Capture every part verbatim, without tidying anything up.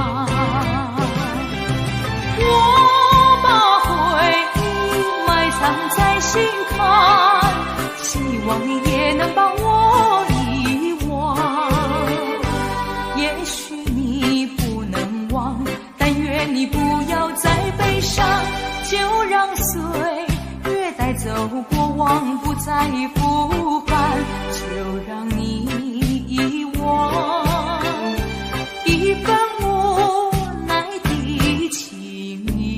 我把回忆埋藏在心坎，希望你也能把我遗忘。也许你不能忘，但愿你不要再悲伤，就让岁月带走过往，不再复返，就让你遗忘一份无奈的情谊。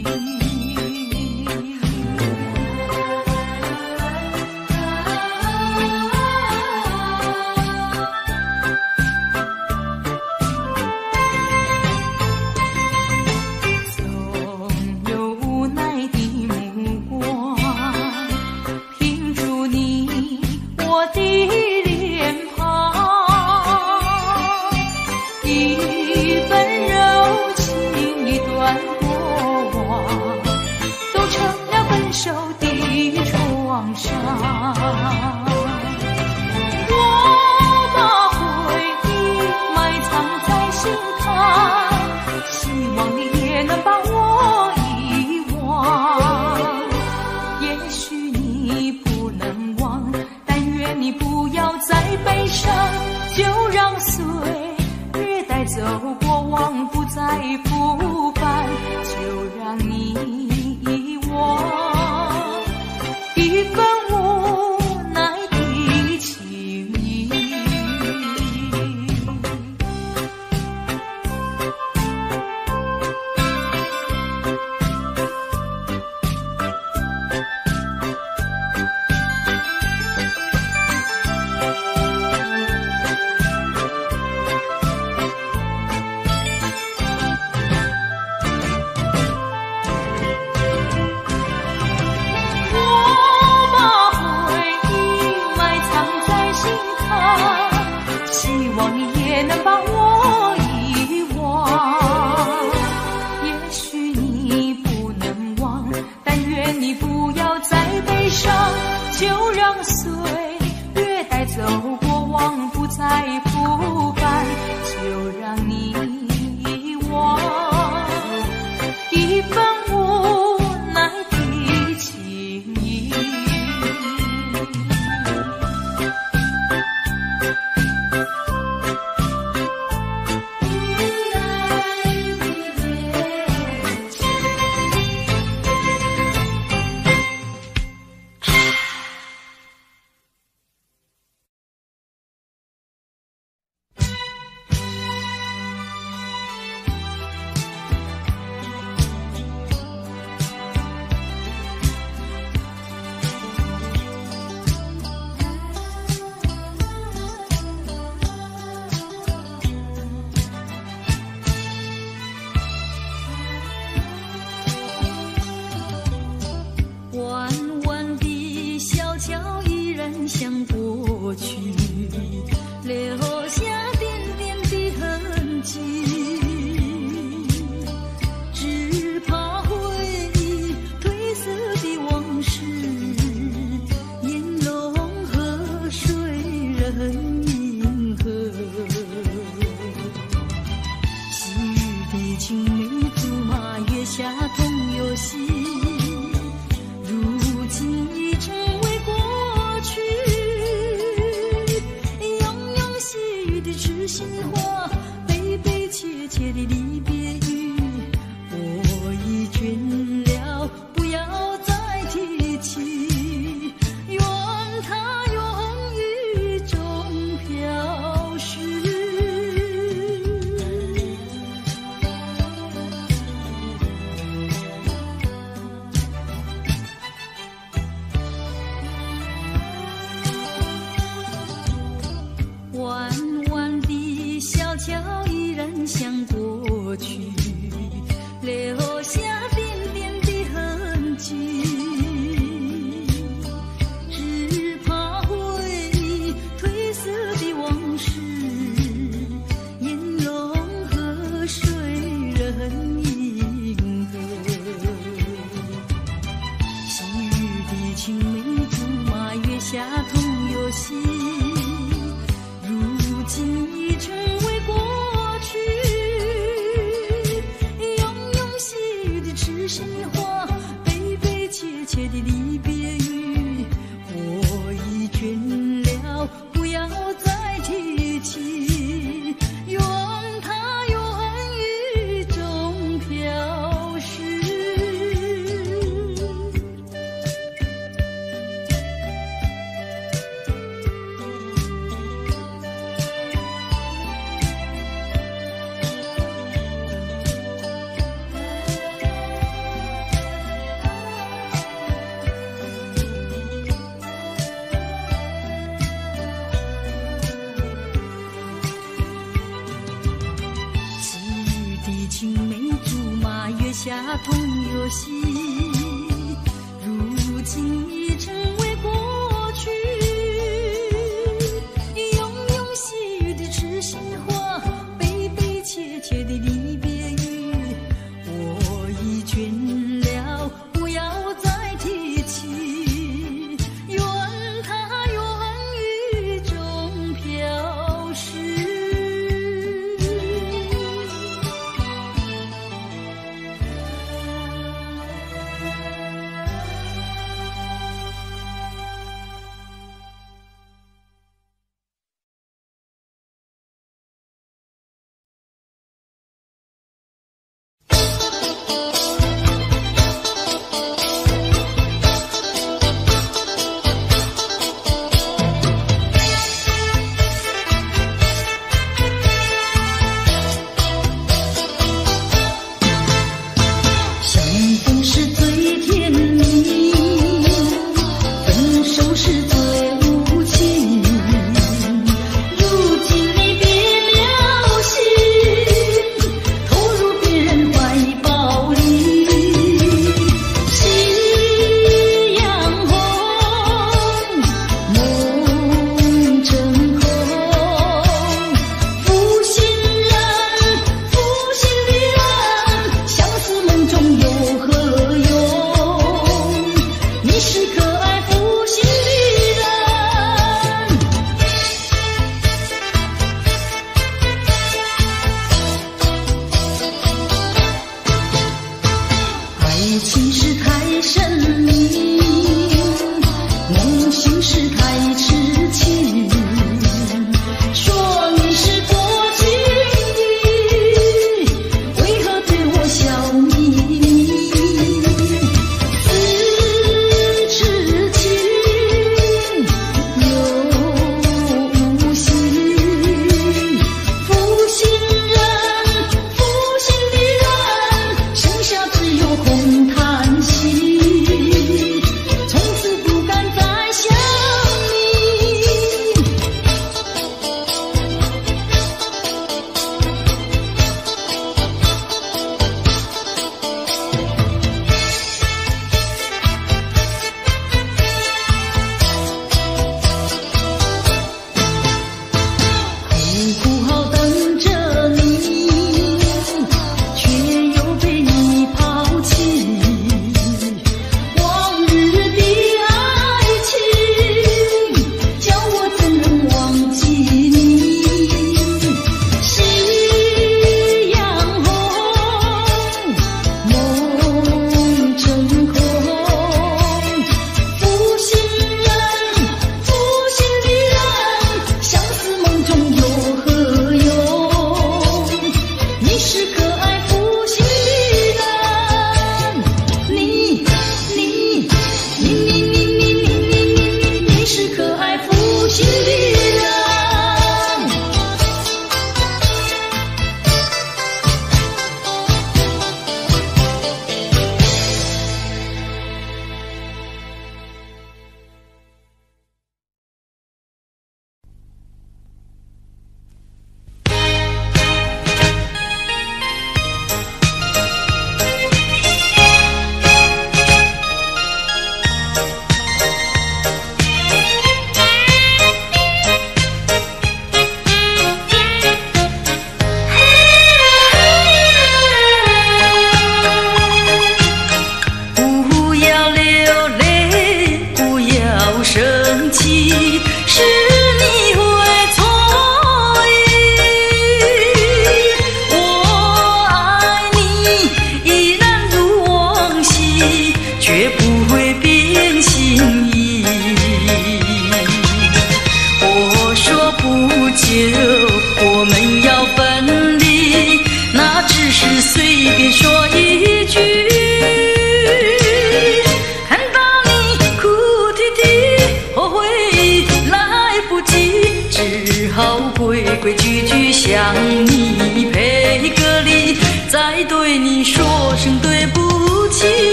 总有无奈的目光拼出你我的脸庞，一份柔情一段过往，都成了分手的创伤。我把回忆埋藏在心坎，希望你也能把我遗忘。也许你不能忘，但愿你不要再悲伤，就让岁月带走过往，不再复返，就让你遗忘一份无奈的情谊。我把回忆埋藏在心坎，希望你也能把我遗忘。也许你不能忘，但愿你不要再悲伤，就让岁月带走过往，不再复返，就让你遗忘一份无奈的情谊。弯弯的小桥依然向过去，留下点点的痕迹，只怕回忆褪色的往事，烟笼河水人银河。昔日的青梅竹马，月下同游戏，如今已成为过去。悠悠细雨的痴心话，悲悲切切的离别语，我已倦了，不要再提起，愿它永雨中飘逝。 青梅竹马，月下同游戏，如今已成为过去。庸庸细语的痴心话，悲悲切切的离别语，我已倦了，不要再提起。愿它愿雨中飘逝。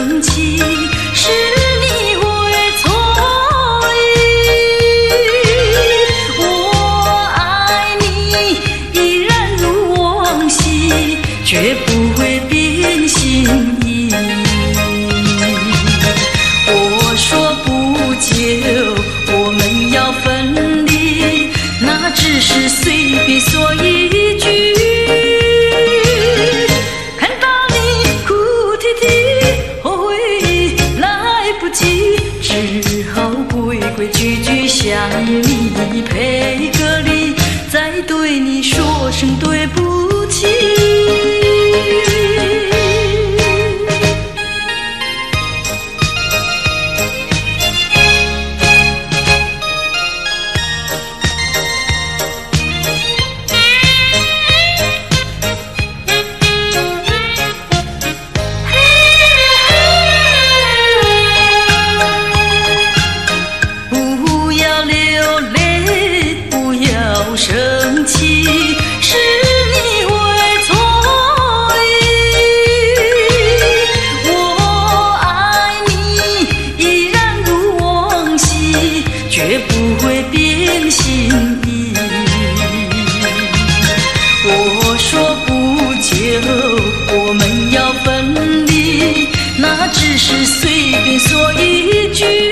生气，是你会错意。我爱你依然如往昔，绝不会变心意。我说不久我们要分离，那只是随便说一句。看到你哭啼啼，后悔来不及，只好规规矩矩向你赔个礼，再对你说声对不起。生气，是你会错意。我爱你依然如往昔，绝不会变心意。我说不久我们要分离，那只是随便说一句。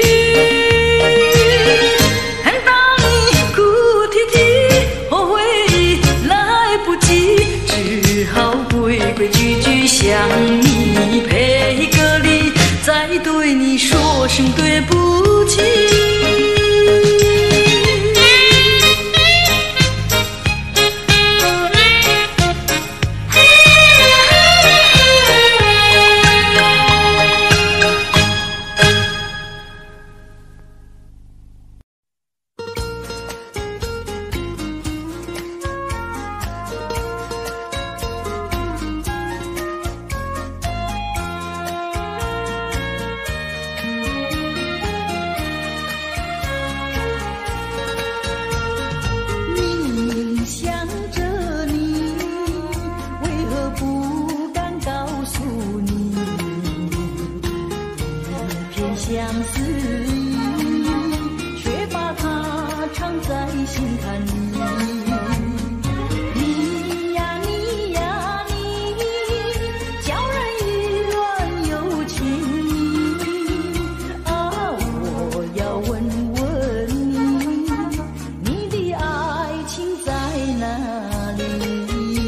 规规矩矩向你赔个礼，再对你说声对不起。相思意，却把它藏在心坎里。你呀你呀你，叫人意乱又情迷。啊，我要问问你，你的爱情在哪里？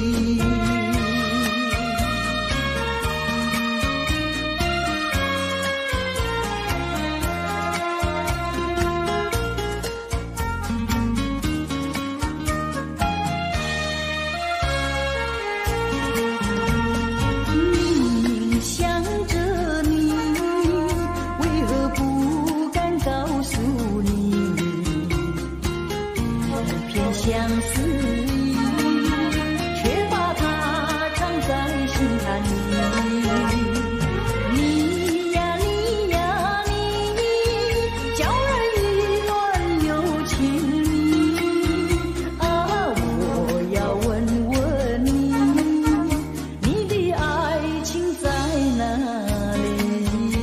相思意，却把它藏在心坎里。你呀你呀你，叫人意乱又情迷。啊，我要问问你，你的爱情在哪里？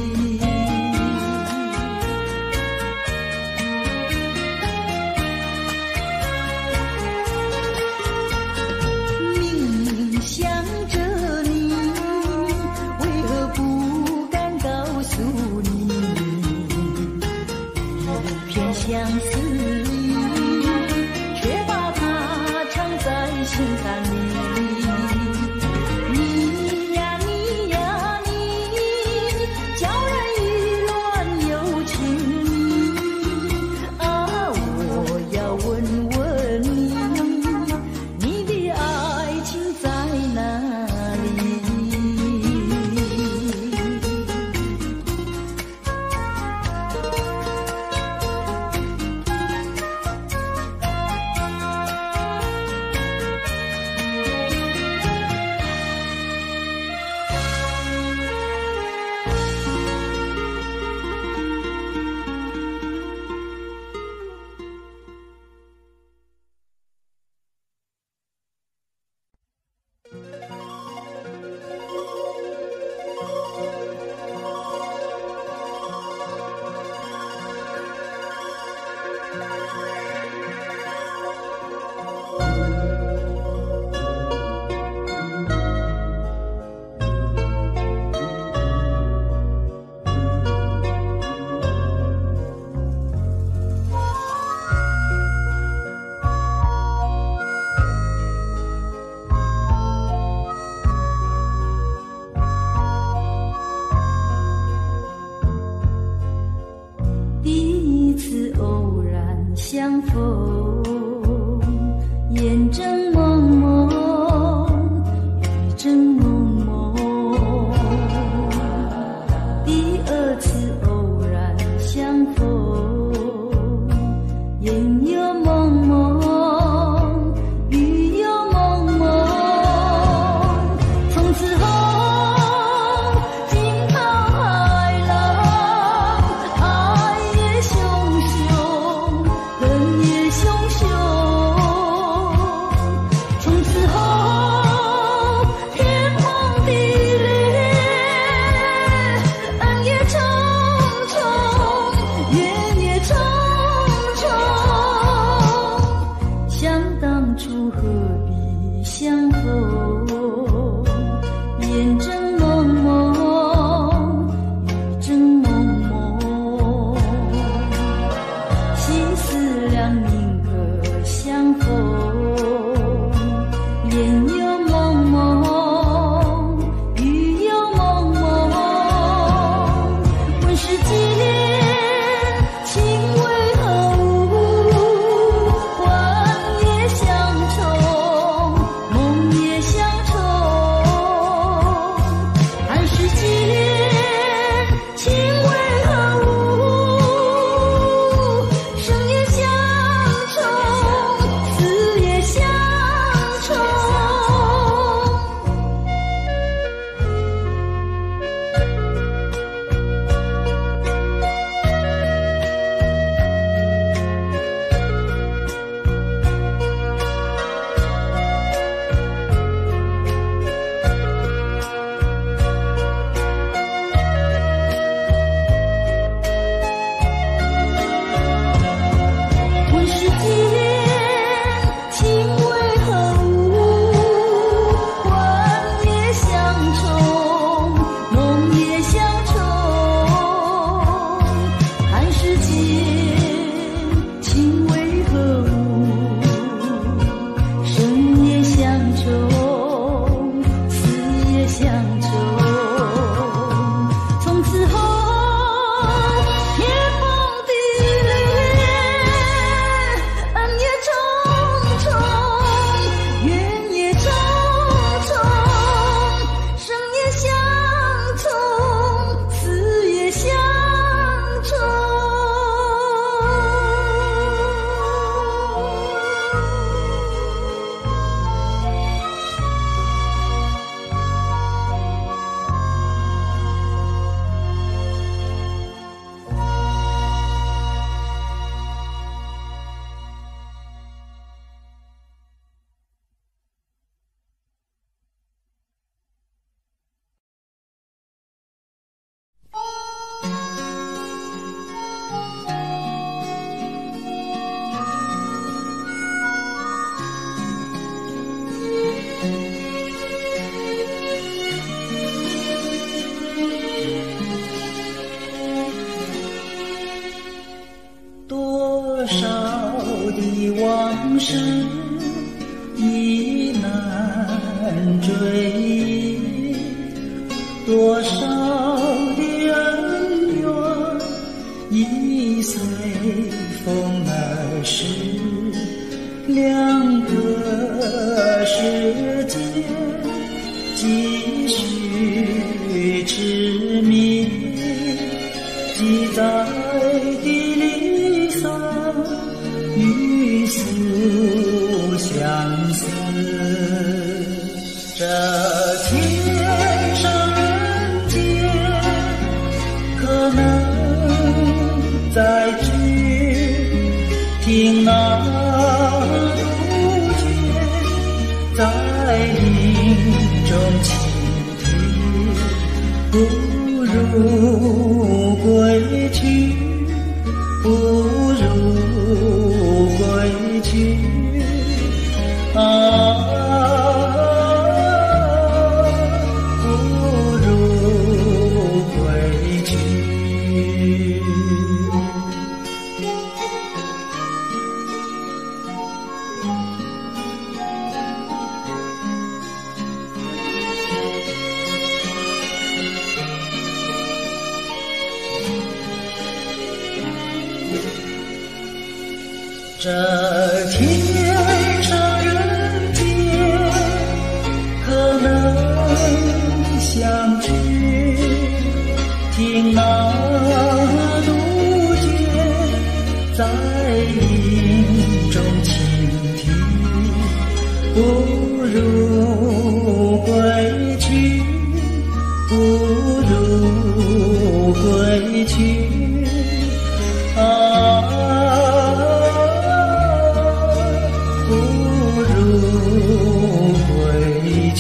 想着你，为何不敢告诉你？偏相思意，却把它藏在心坎里。你呀你呀你，叫人意乱又情迷。啊，我要问问你，你的爱情在哪里？ 这次偶然相逢，烟又蒙蒙，雨又蒙蒙，从此后惊涛骇浪，爱也汹汹，恨也汹汹，从此后天崩地裂，恩也重重，怨也重重，想当初何必相逢，烟正蒙蒙，雨正蒙蒙，心思两宁可相逢，烟又蒙蒙，雨又蒙蒙，问世间情为何物，幻也相重，梦也相重，看世间情为何物，生也相重，死也相重。问世间情为何物，幻也相重，梦也相重，看世间情为何物，生也相重，死也相重，从此后天崩地裂，恩也重重，怨也重重，生也相从，死也相从。 多少的往事已难追忆，多少的恩怨已随风而逝，两个世界继续痴迷，记载的离散与诉相思，这天上人间可能再聚，听那杜鹃在林中倾听，不如归去，不如归去啊，不如归去。这天上人间可能相聚，听听那杜鹃在林中倾听，不如归去，不如归去啊，不如归去。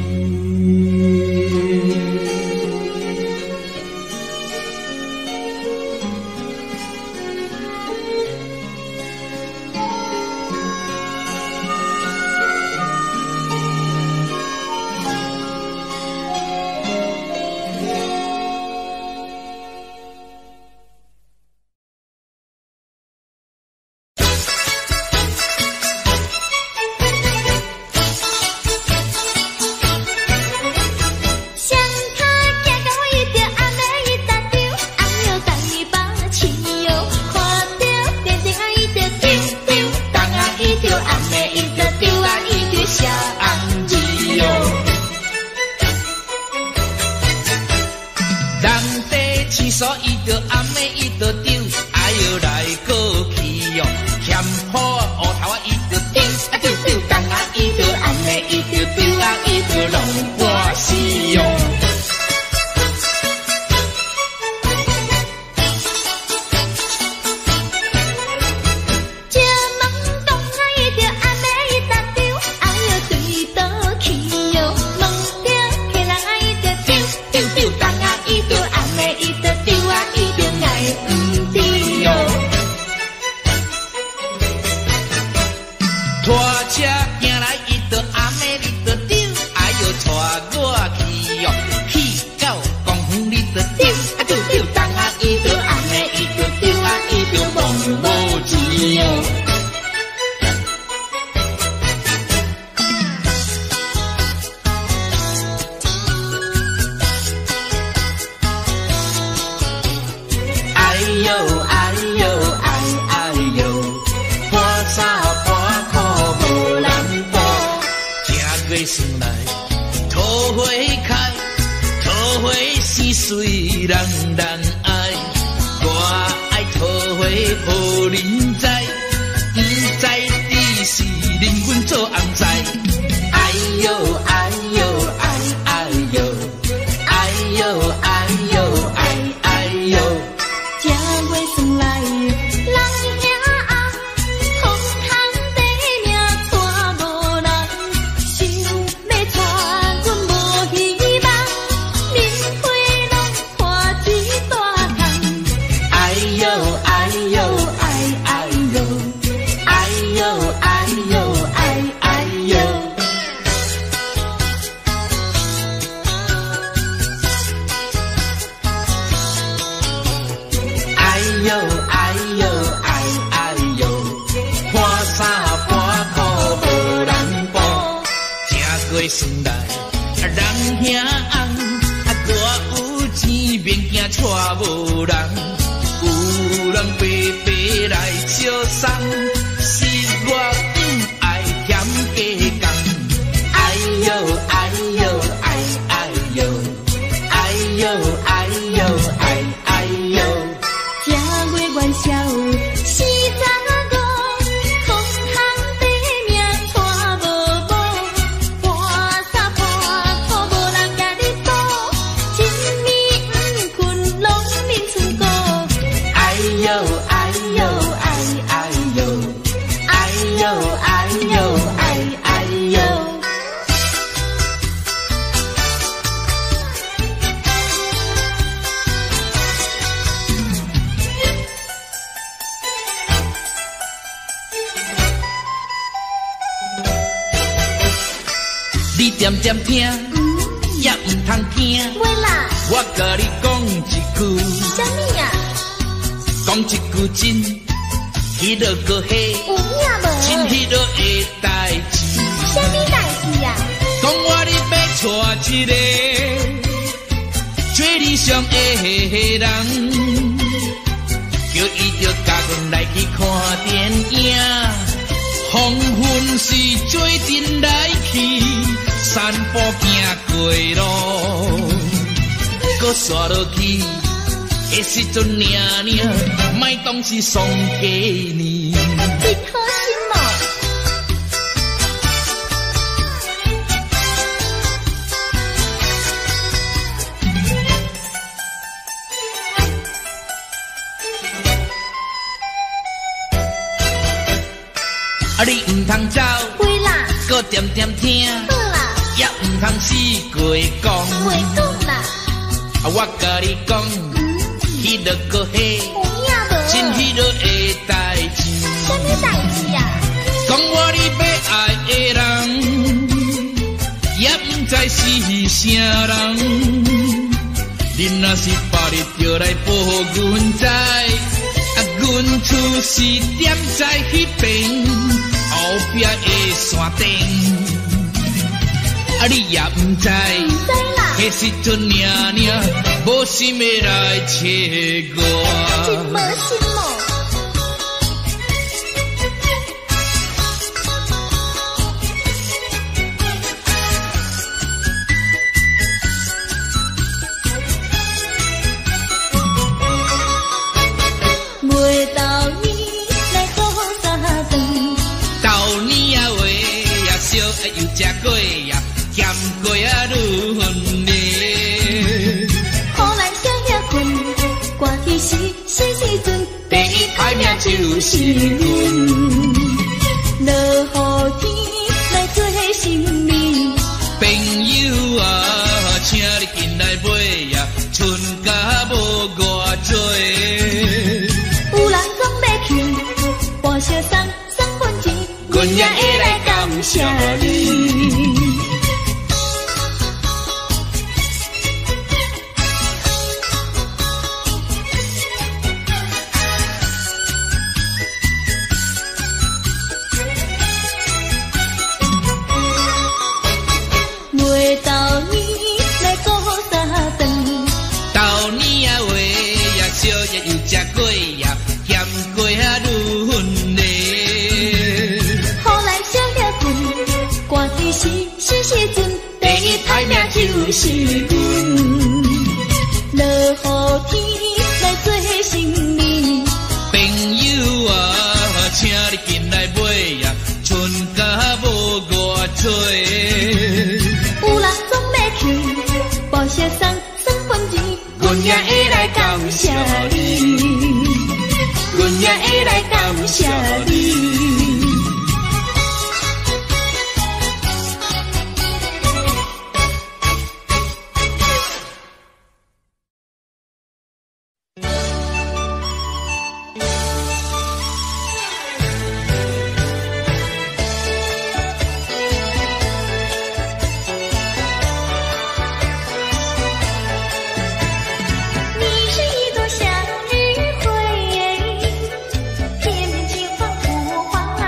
点点听，也唔通听。 喂啦， 我甲你讲一句， 啥物啊？ 讲一句真，迄落个嘿， 有影无？ 真迄落的代志。 啥物代志啊？ 讲我你要娶一个最理想的人，叫伊着甲阮来去看电影。黄昏时做阵来去。散步行过路，搁刷落去迄时阵领领，莫当是送给你。 真好心哦！ 啊，你唔通走， 会啦， 搁点点听， 好啦， 也唔通死过讲。 袂讲啦， 啊，我甲你讲，迄落个迄， 有影无？ 真迄落的代志。 什么代志啊？ 讲我你要爱的人，也唔知是啥人。你若是把你着来保护阮知，啊，阮厝是点在迄边后壁的山顶。啊，你也唔知， 唔知啦， 迄时阵领领，无心要来找我。 真无心哦。每到年来好三顿， 到年啊话也少，又食过呀，咸过啊轮哩。 好咱小遐困，歌天时时时阵，第一歹命就是阮。落雨天来做新年， 朋友啊，请你进来买呀，春假无偌多。 有人总要去，半小送送份钱，阮也会来感谢你。每到年来过三顿， 到年啊话也少，也又食过呀，咸过啊轮哩。 好咱小遐困，歌天时时时阵，第一歹命就是阮。落雨天来做新年， 朋友啊，请你进来买呀，春假无偌多。 有人总要去，报谢送送份钱，阮也会来感谢你，阮也会来感谢你。你是一朵向日葵，片片金黄吐花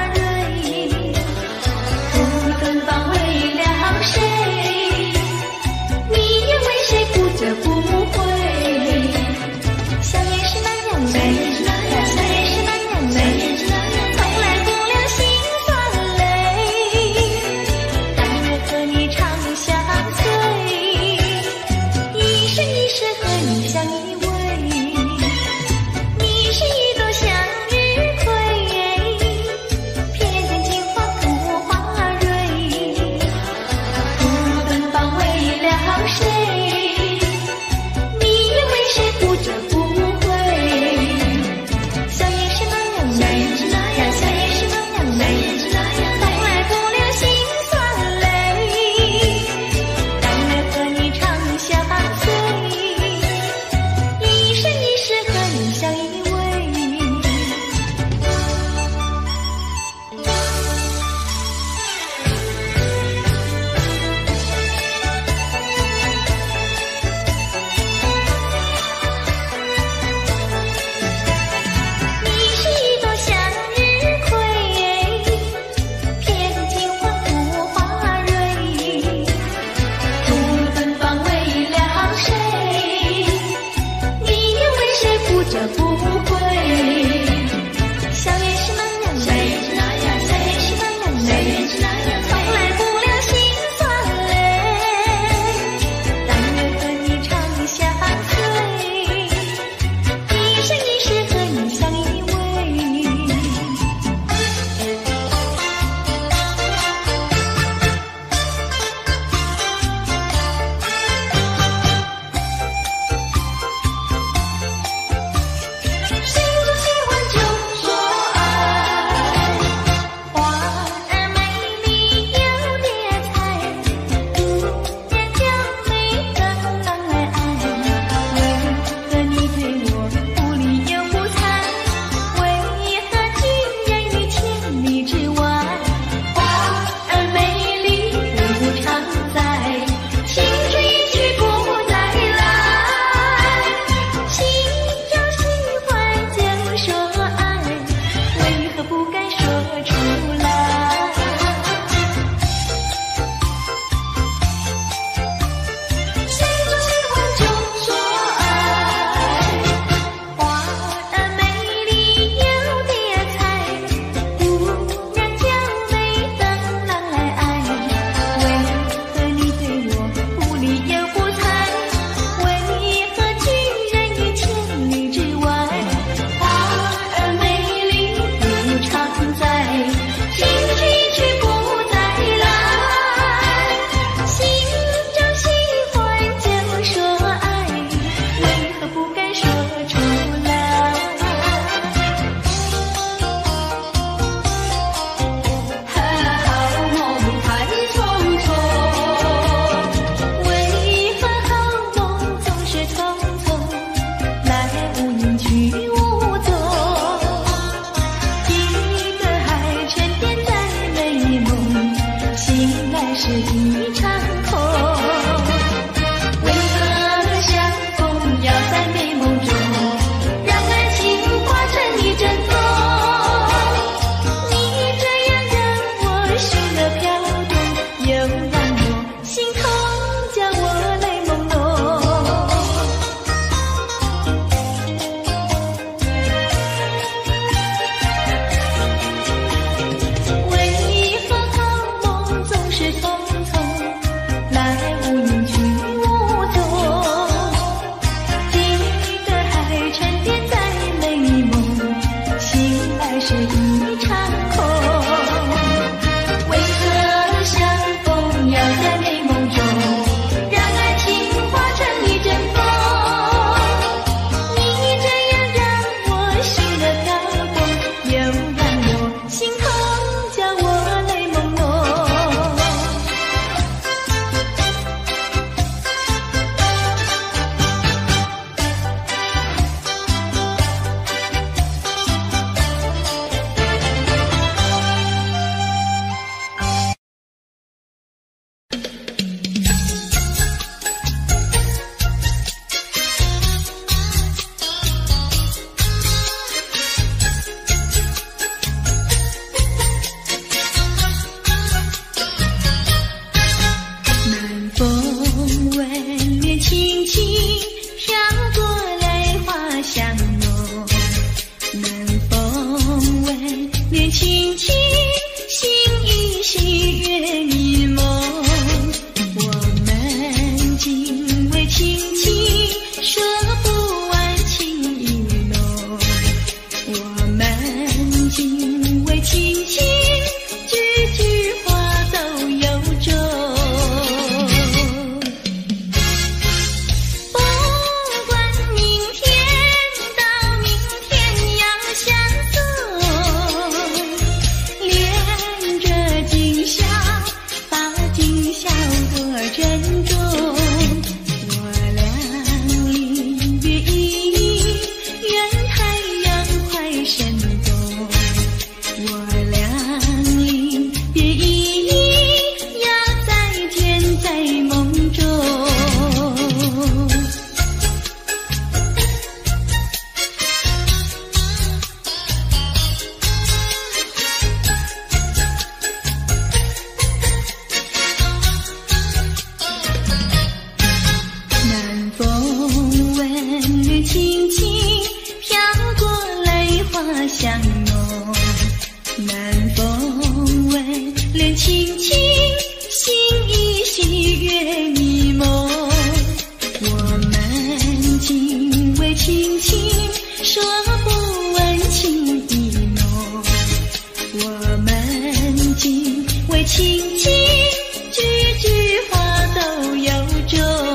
轻轻飘过泪花香浓，南风吻脸轻轻，心依稀月迷蒙。我们今未轻轻说不问情意浓，我们今未轻轻句句话都有种。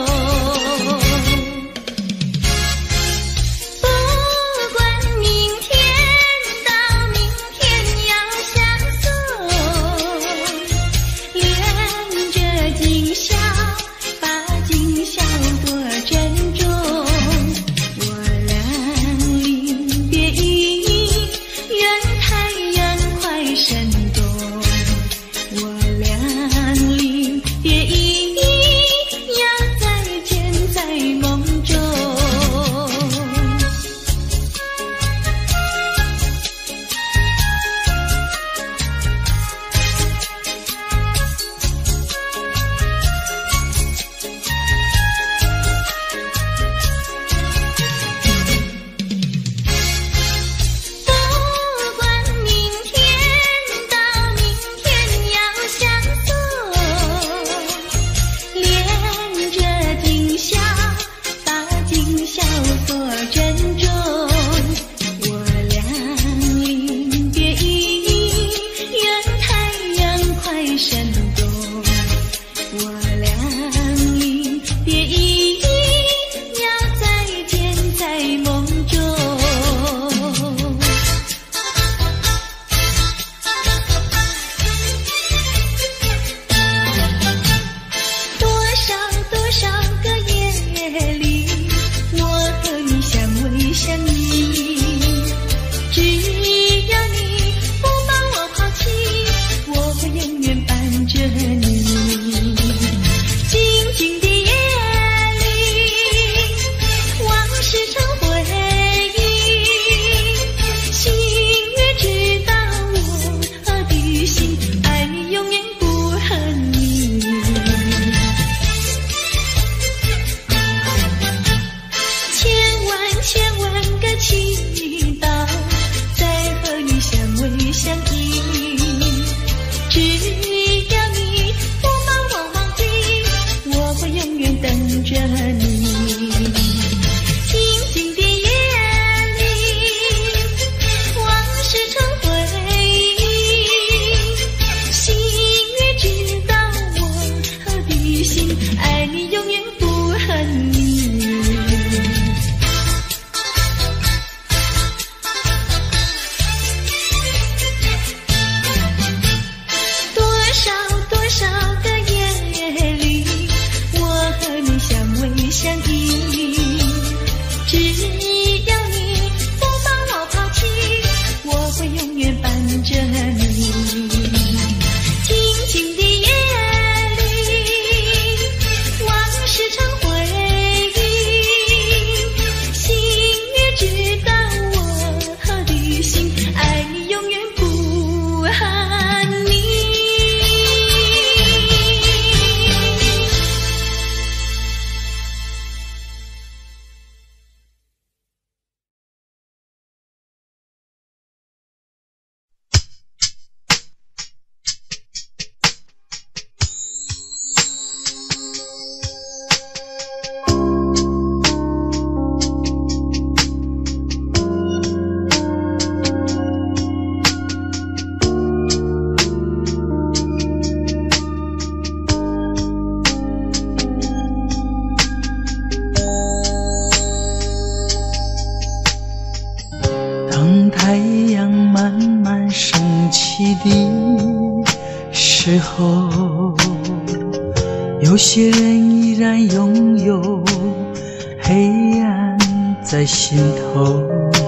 时候，有些人依然拥有黑暗在心头。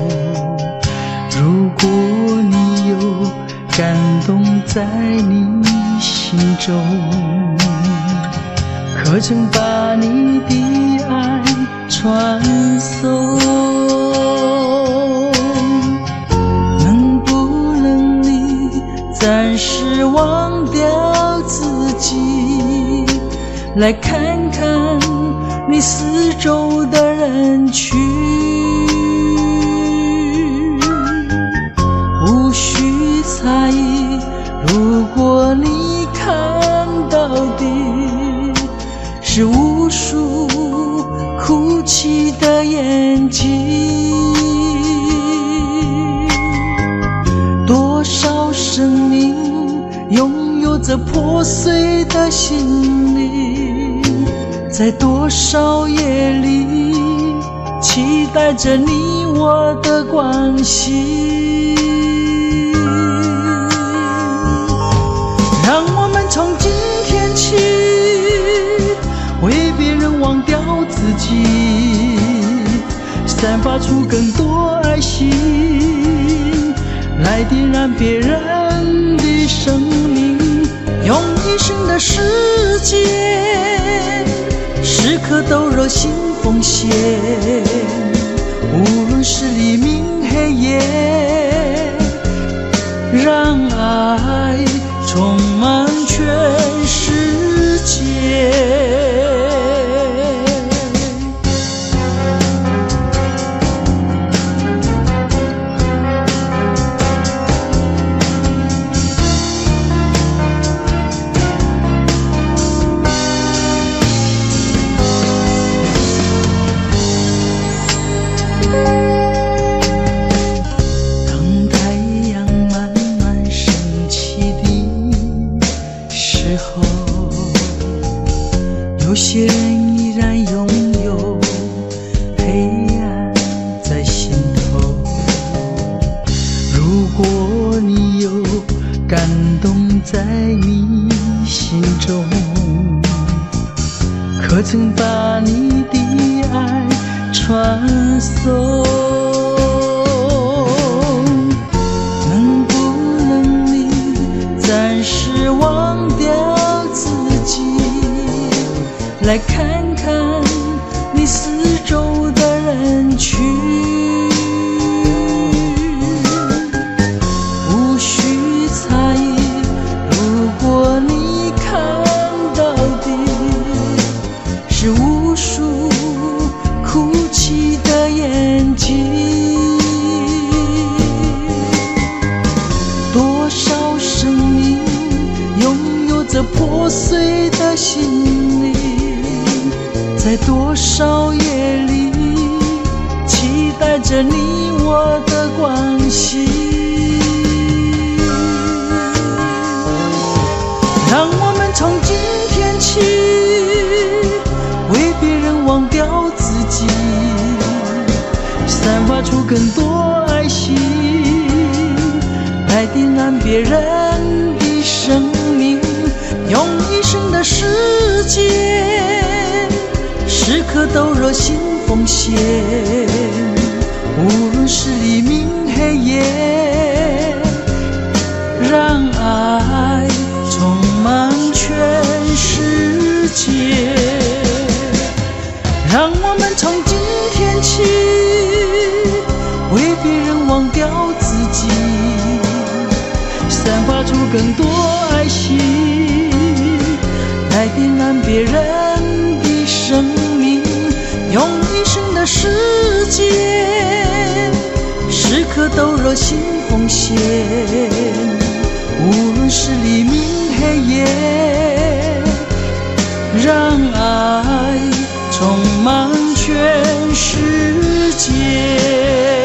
如果你有感动在你心中，可曾把你的爱传送？能不能你暂时忘掉自己，来看看你四周的人群？ 拥有着破碎的心灵，在多少夜里期待着你我的关系。让我们从今天起为别人忘掉自己，散发出更多爱心，来点燃别人的生命，用一生的时间时刻都热心奉献，无论是黎明黑夜，让爱充满全世界。有些人依然拥有黑暗在心头，如果你有感动在你心中，可曾把你的爱传送？能不能你暂时忘掉自己，来看看你四周的人群，无需猜疑，如果你看到的是无数哭泣的眼睛，多少生命拥有着破碎的心灵，在多少夜里期待着你我的关系。让我们从今天起为别人忘掉自己，散发出更多爱心，来点燃别人的生命，用一生的时间时刻都热心奉献，无论是黎明黑夜，让爱充满全世界。让我们从今天起为别人忘掉自己，散发出更多爱心，来点燃别人的生命，用一生的时间时刻都热心奉献，无论是黎明黑夜，让爱充满全世界。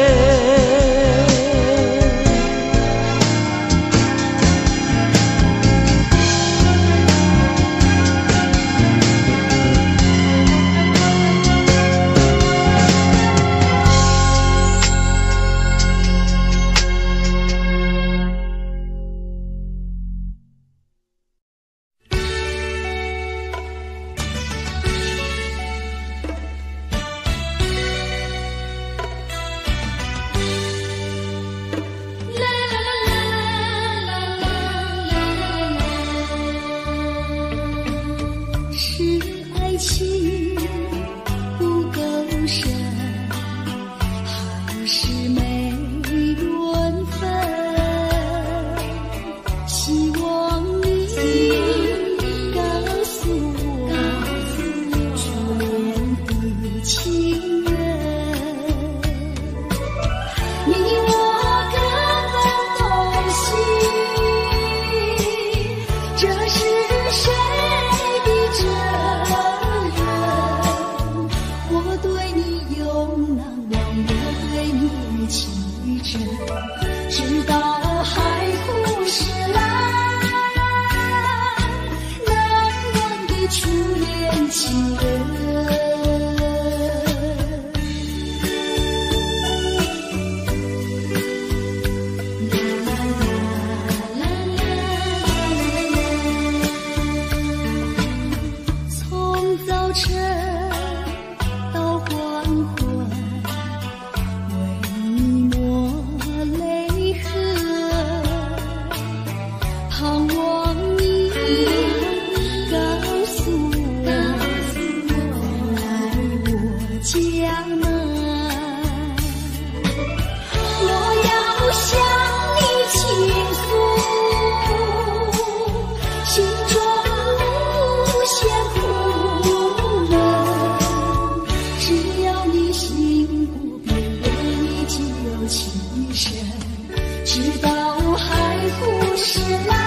有情深，直到海枯石烂，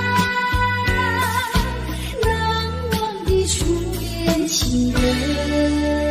难忘的初恋情人。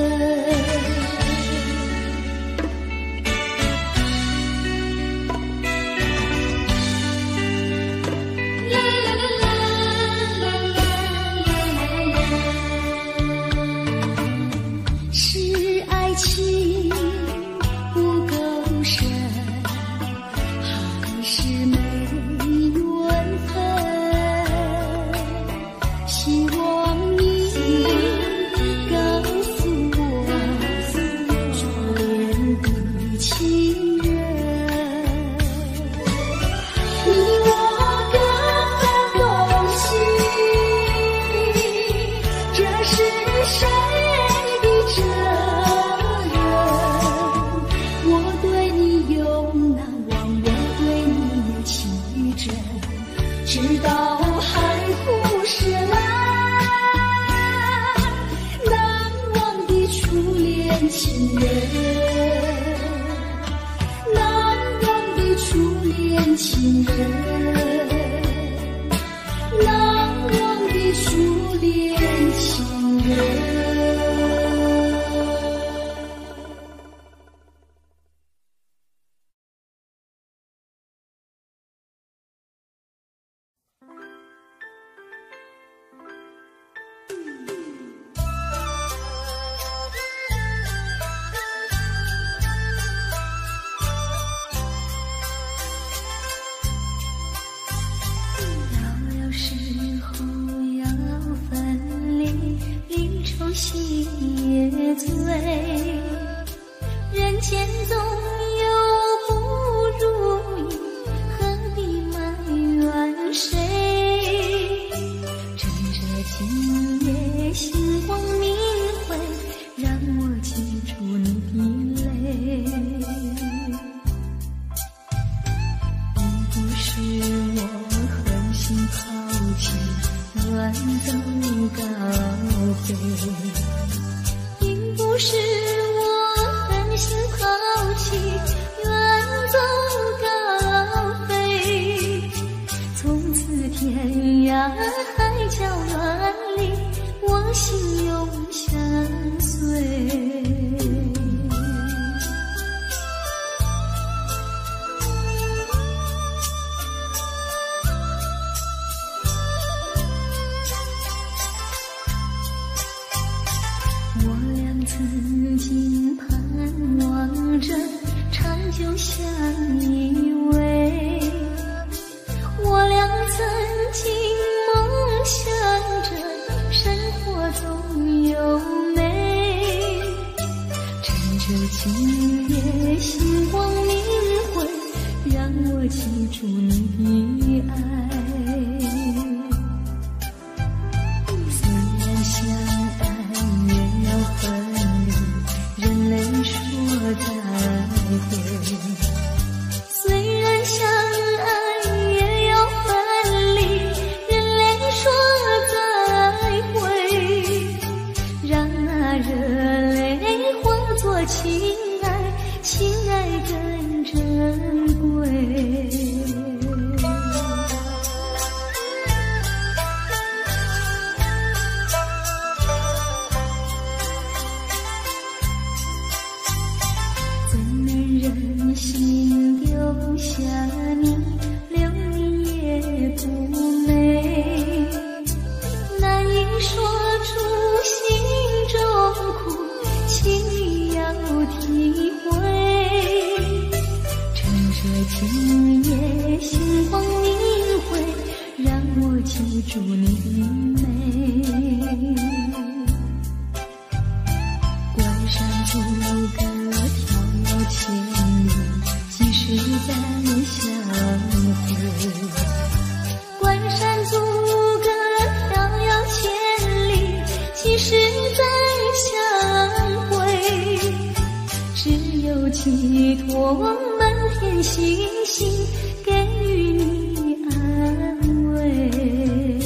寄托满天星星，给予你安慰。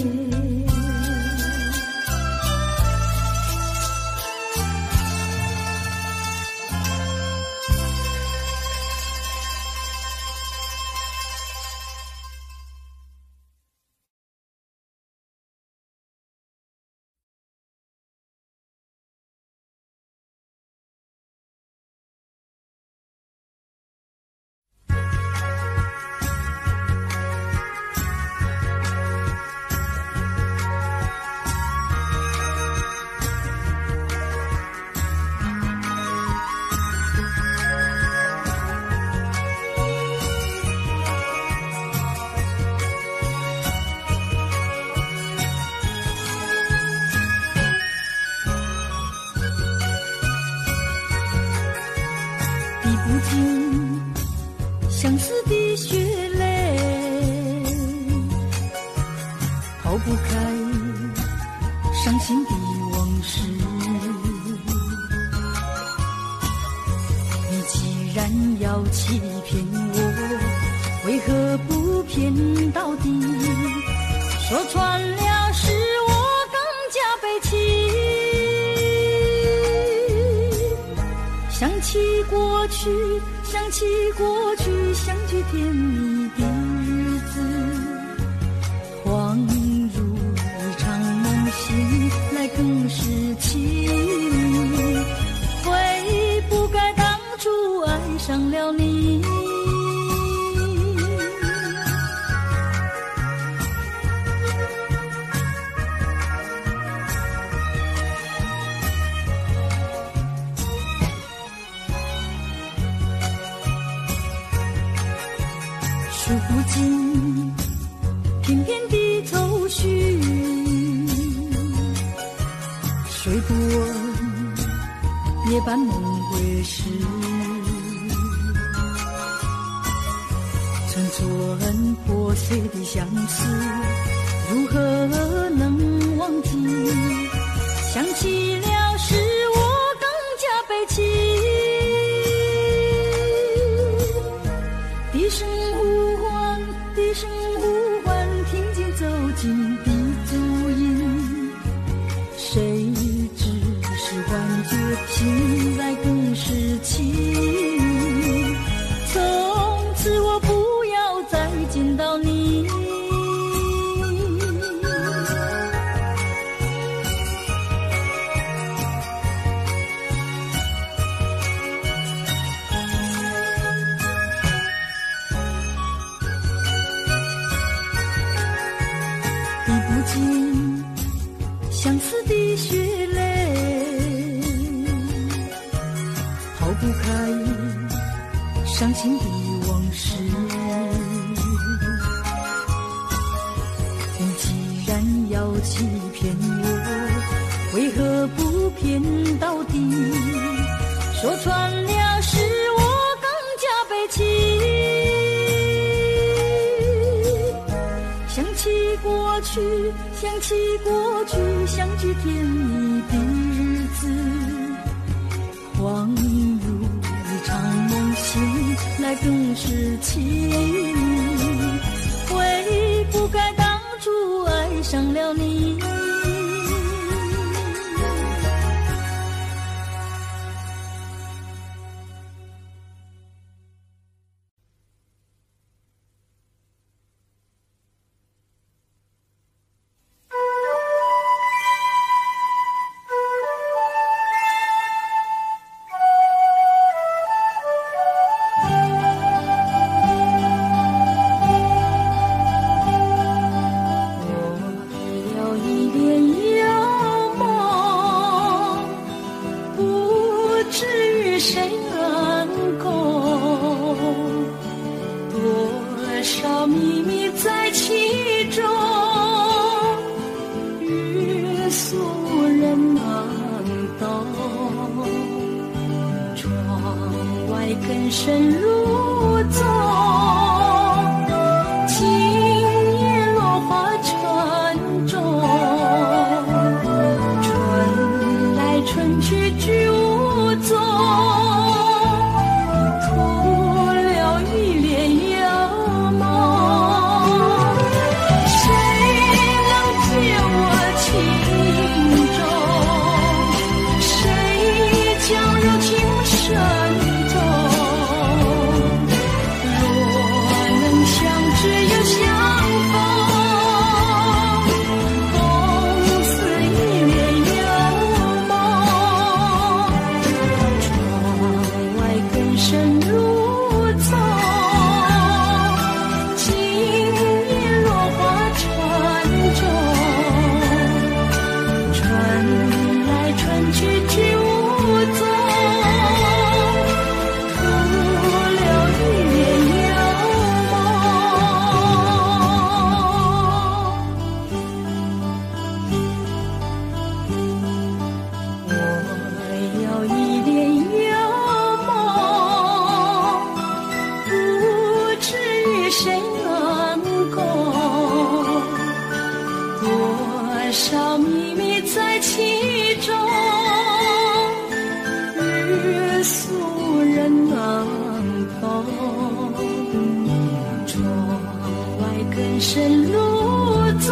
不尽相思的血泪，抛不开伤心的往事。你既然要欺骗我，为何不骗到底？说穿了使我更加悲戚。想起过去，想起过去相聚甜蜜的日子，恍如一场梦醒来更是凄迷。悔不该当初爱上了你。数不尽片片的愁绪，睡不稳夜半梦归时，寸寸破碎的相思，如何能忘记？想起了使我更加悲戚。低声呼唤，低声呼唤，听见走近的足音，谁知是幻觉，醒来更是凄迷。从此我不要再见到你。相思的血泪，抛不开伤心的往事。你既然要欺骗我，为何不骗到底？说穿了使我更加悲戚。想起过去，想起过去相聚甜蜜的日子，恍如一场梦醒来更是凄迷。悔不该当初爱上了你。 将柔情深重。 更深路走，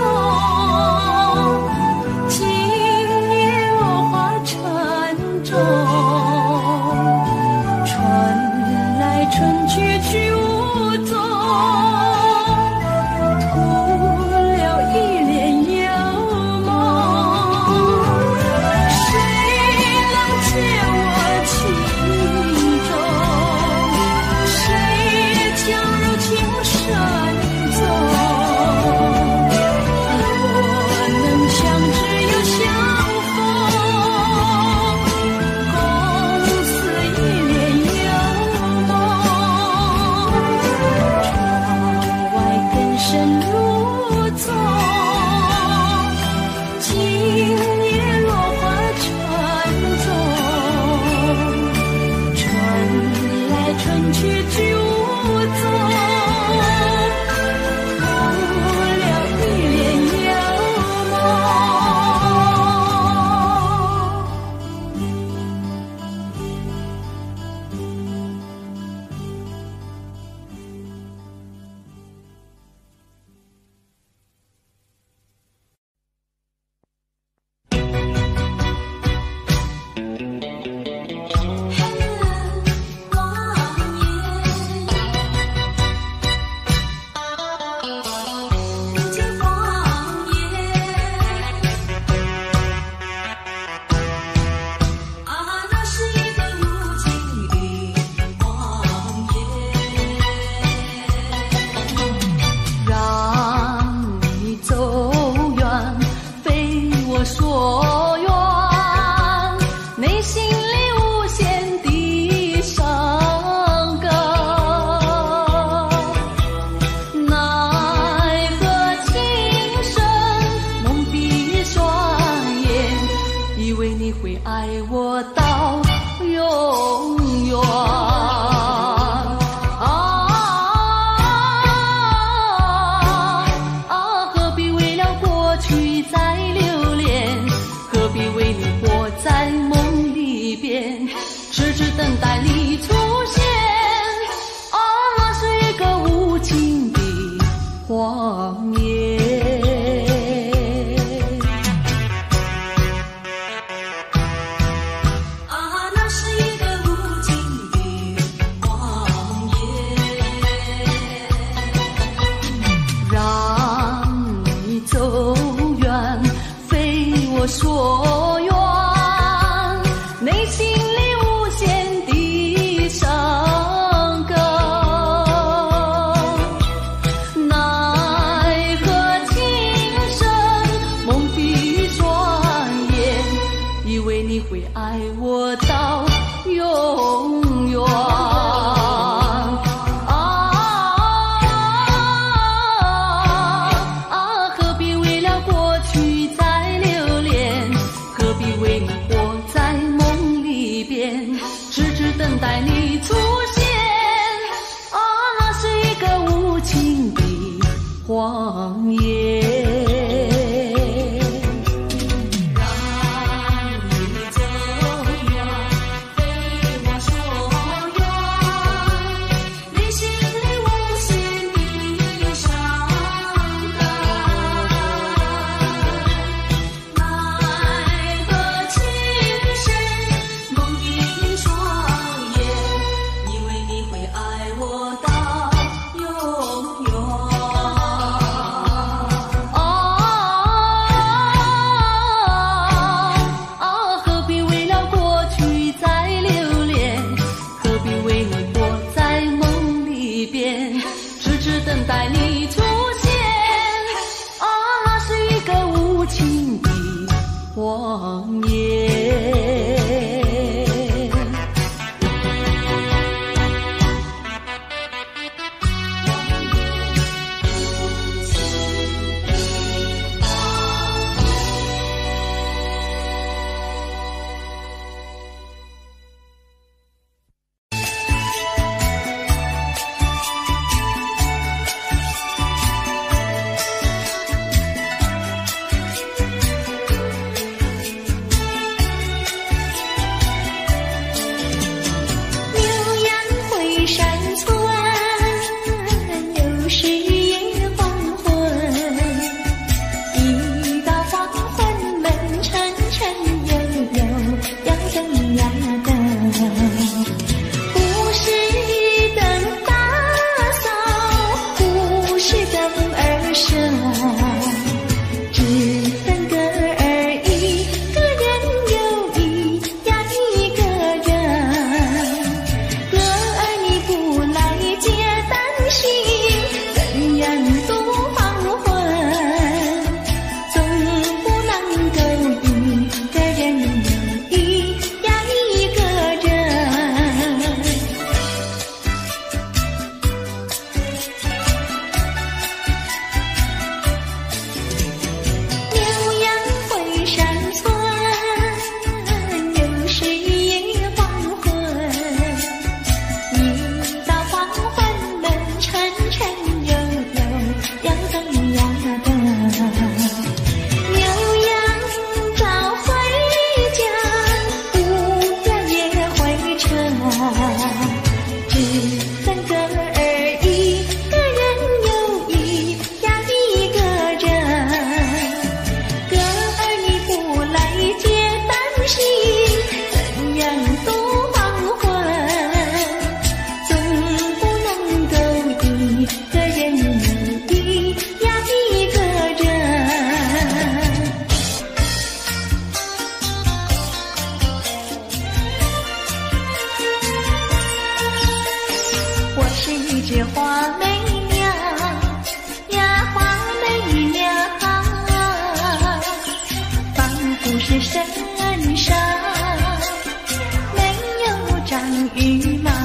今夜落花沉重，春来春去去无踪，徒留一帘幽梦。谁能解我情衷？谁将柔情深所愿，内心里无限的伤感，奈何情深梦的双眼，以为你会爱我到永远。等待你出现，啊，那是一个无情的谎言。等待你出现，啊，那是一个无情的谎言。 这花媚娘呀，花媚娘，仿佛是身上没有长羽毛。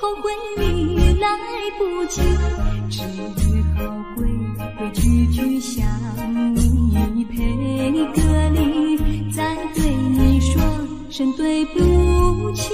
后悔你来不及，只好规规矩矩向你赔个礼，再对你说声对不起。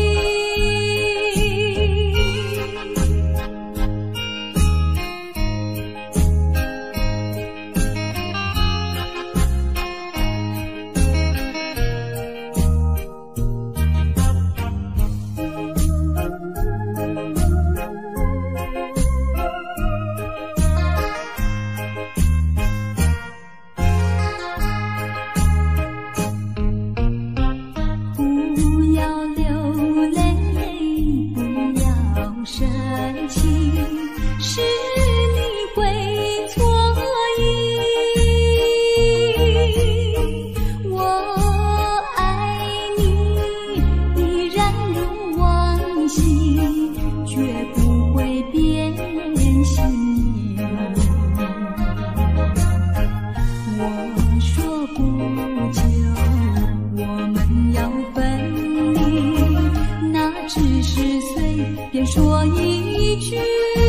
说一句，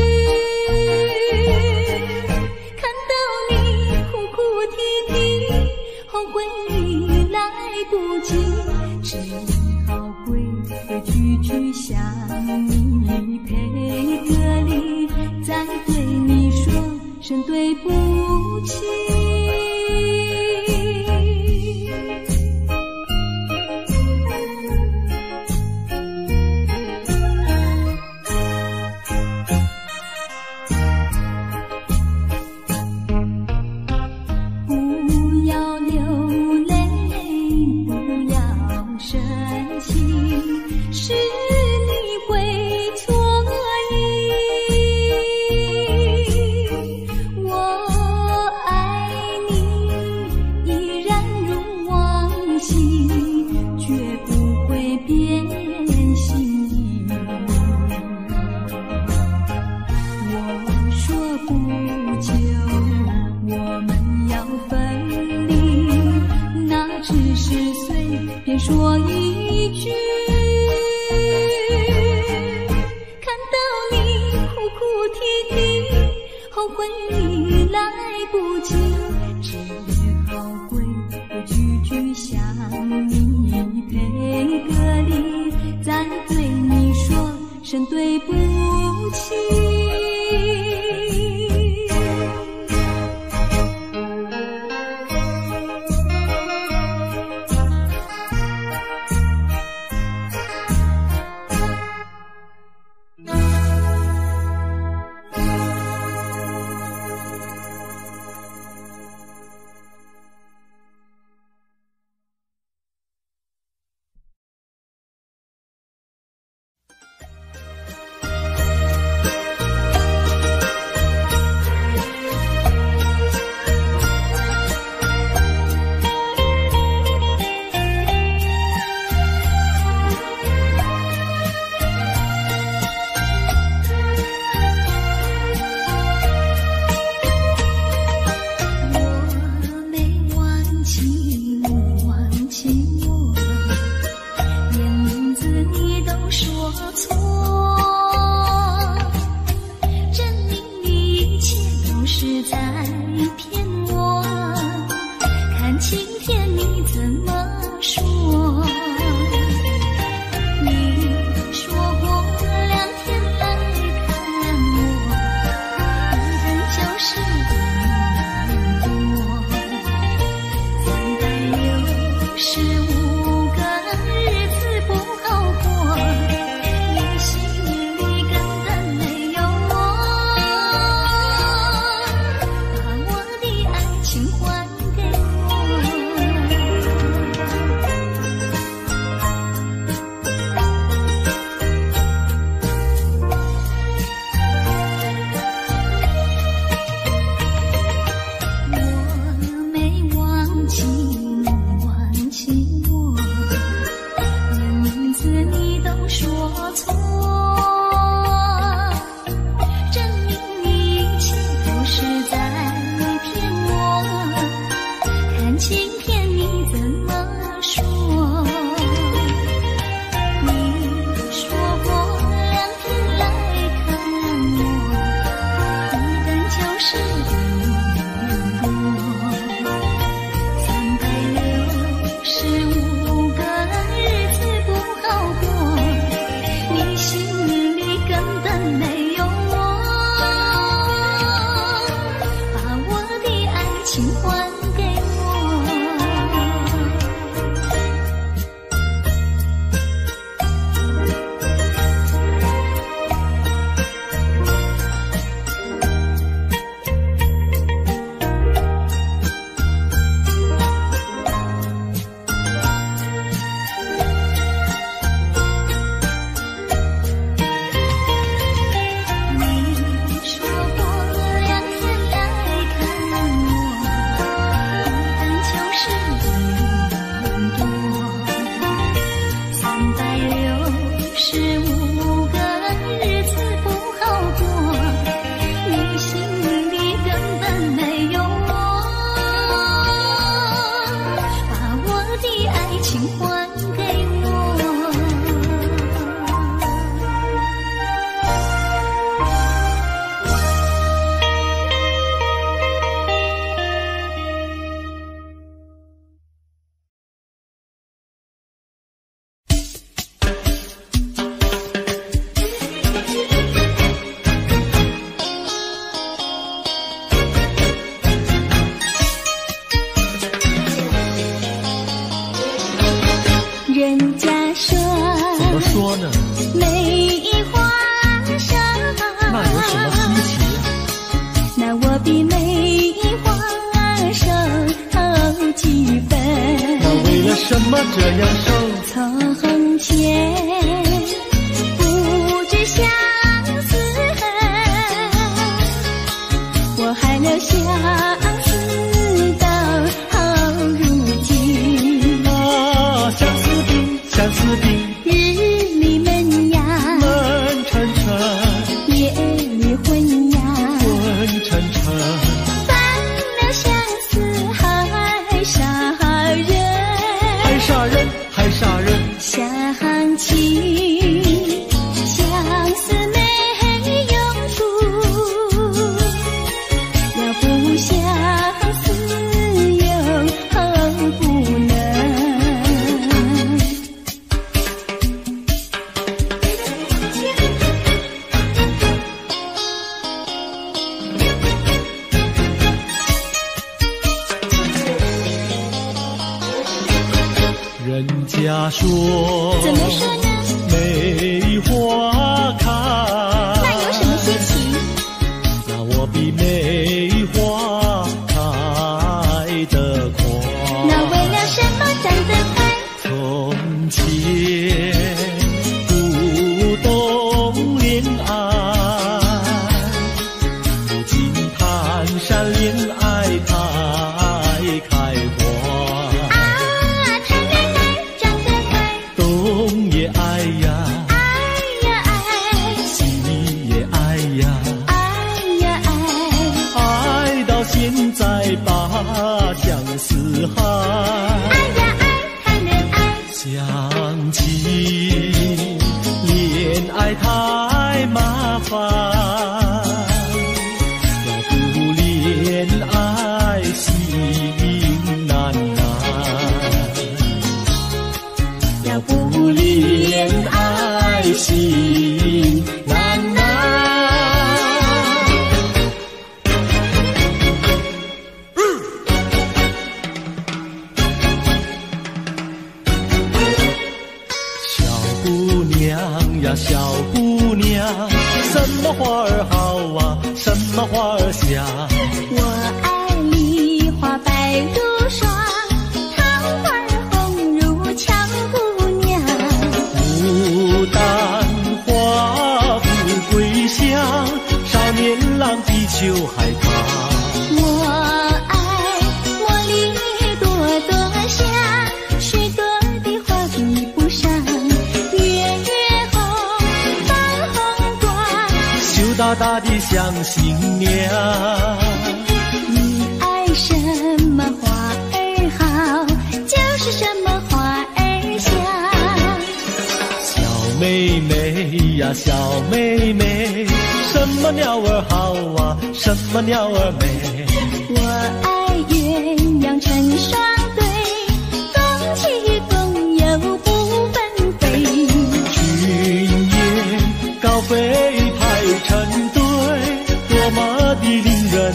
看到你哭哭啼啼，后悔你来不及，只好规规矩矩向你赔个礼，再对你说声对不起。说一句，看到你哭哭啼啼，后悔你来不及，只好规规矩矩向你赔个礼，再对你说声对不起。 没有我，把我的爱情还给我。 大大的像新娘， 你爱什么花儿好，就是什么花儿香。 小妹妹呀，小妹妹，什么鸟儿好啊，什么鸟儿美。 我爱鸳鸯成双对，共起共游不分飞。 群雁高飞排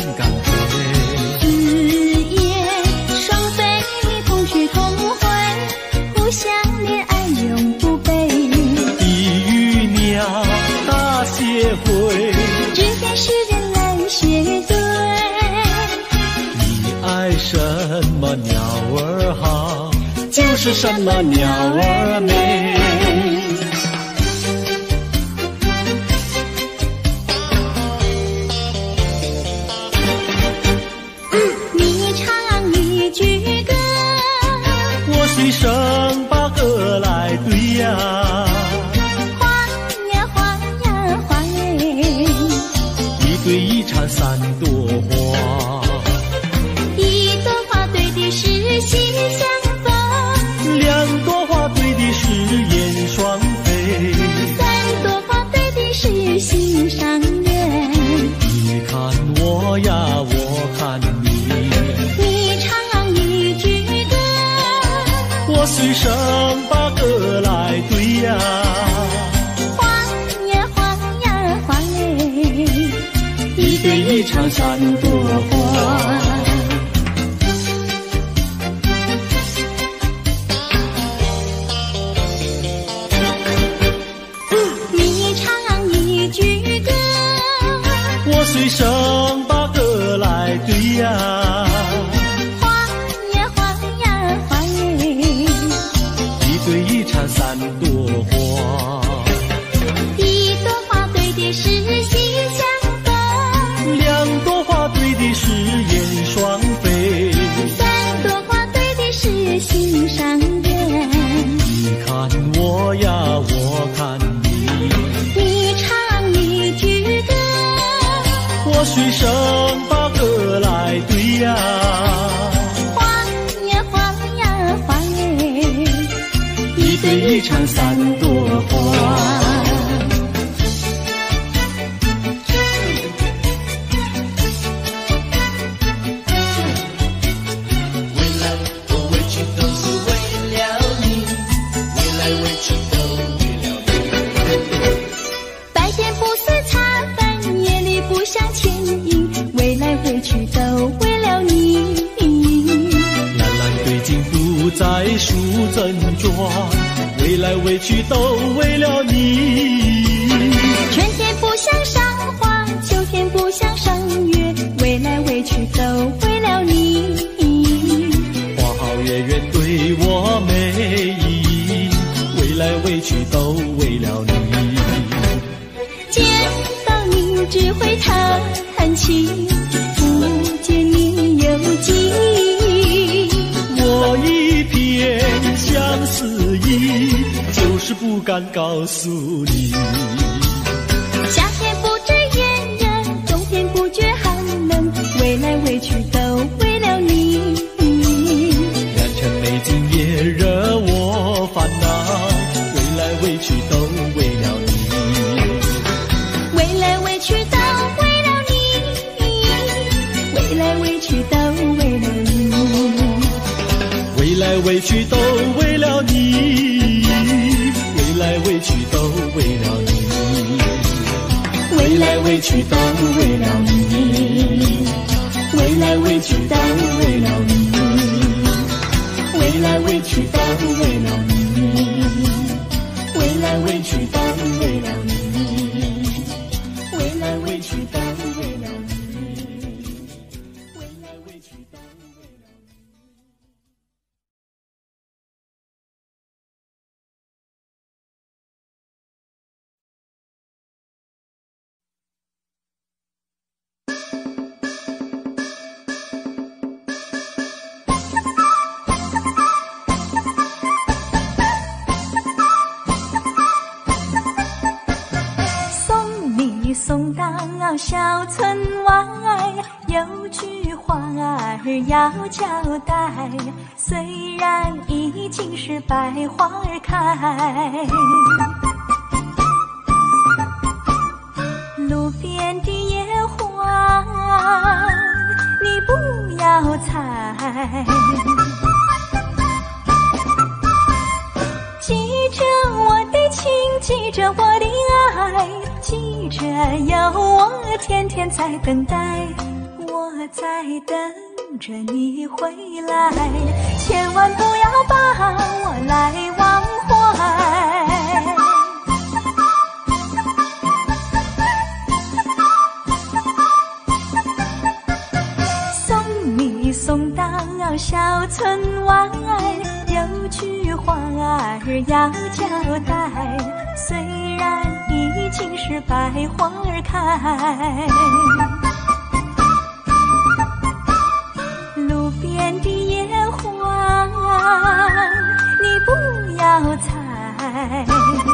感觉。 日夜双飞，同去同回，互相恋爱永不悲。 地狱鸟大协会， 只愿世人来学对。 你爱什么鸟儿好，就是什么鸟儿美。 你唱一句歌， 我随声把歌来对呀。 花呀花呀花哎， 一对一唱三朵花， 一朵花对的是心相逢， 两朵花对的是燕双飞， 三朵花对的是心上人。 你看我呀，我看你， 你唱一句歌， 我随声把歌来对呀。 花呀花呀花哎， 一对一唱三朵花。 你唱一句歌， 我随声把歌来对呀。 花呀花呀花哎， 一对一唱三朵花， 一朵花对的是心相逢， 两朵花对的是燕双飞， 三朵花对的是心上人。 你看我呀，我看你， 你唱一句歌， 我随声把歌来对呀。 花呀花呀花哎， 一对一唱三朵花。 白天不思茶饭，夜里不想牵引，未来未去都为了你。 蓝蓝对镜不再数珍转，未来未去都为了你。 春天不想赏花，秋天不想赏月，未来未去都为了你。 花好月圆对我美意，未来未去都为了你。 见到你只会叹气，不见你有记。 我一片相思意，就是不敢告诉你。 夏天不知炎热，冬天不觉寒冷，未来未去都为了你。 良辰美景也惹我烦恼，未来未去都为了你。 未来未去都为了你，未来未去都为了你， 未来未去都为了你，未来未去都为了你， 未来未去都为了你，未来未去都为了你，未来未去都为了你，未来未去都为了你，未来未去都为了你，未来未去都为了你。送到小村外，有句话儿要交代，虽然已经是百花儿开，路边的野花你不要采，记着我的情，记着我的爱，记着有我天天在等待， 我在等着你回来，千万不要把我来忘怀。送你送到小村外，有句话儿要交代，虽然已经是百花开，路边的野花你不要采，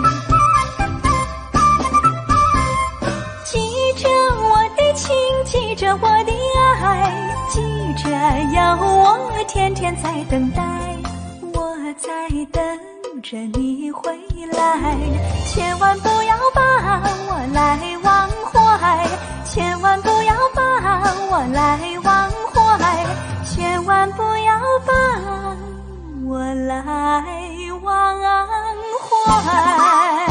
记着我的情，记着我的爱，记着有我天天在等待，我在等着你回来，千万不要把我来忘怀，千万不要把我来忘怀，千万不要把我来忘怀。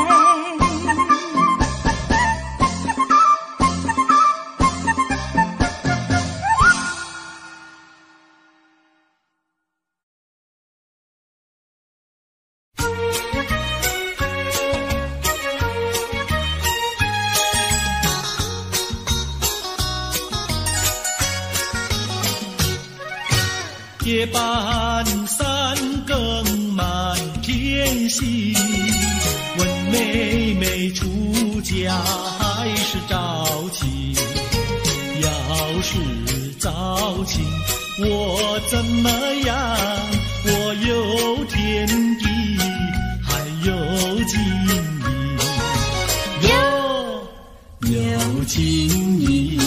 夜半三更满天星，问妹妹出嫁还是早亲？要是早亲，我怎么样？我有天地，还有金银，有有金银。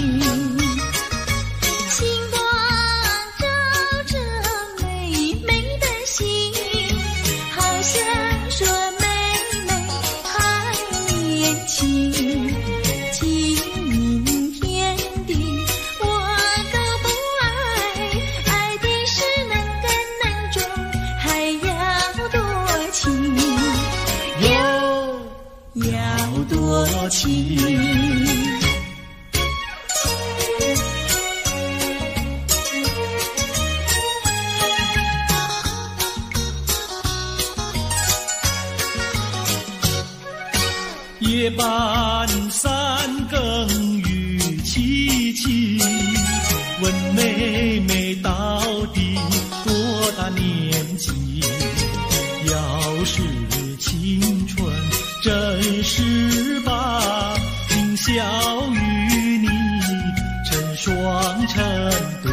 夜半三更雨凄凄，问妹妹到底多大年纪？要是青春真是把今宵与你成双成对，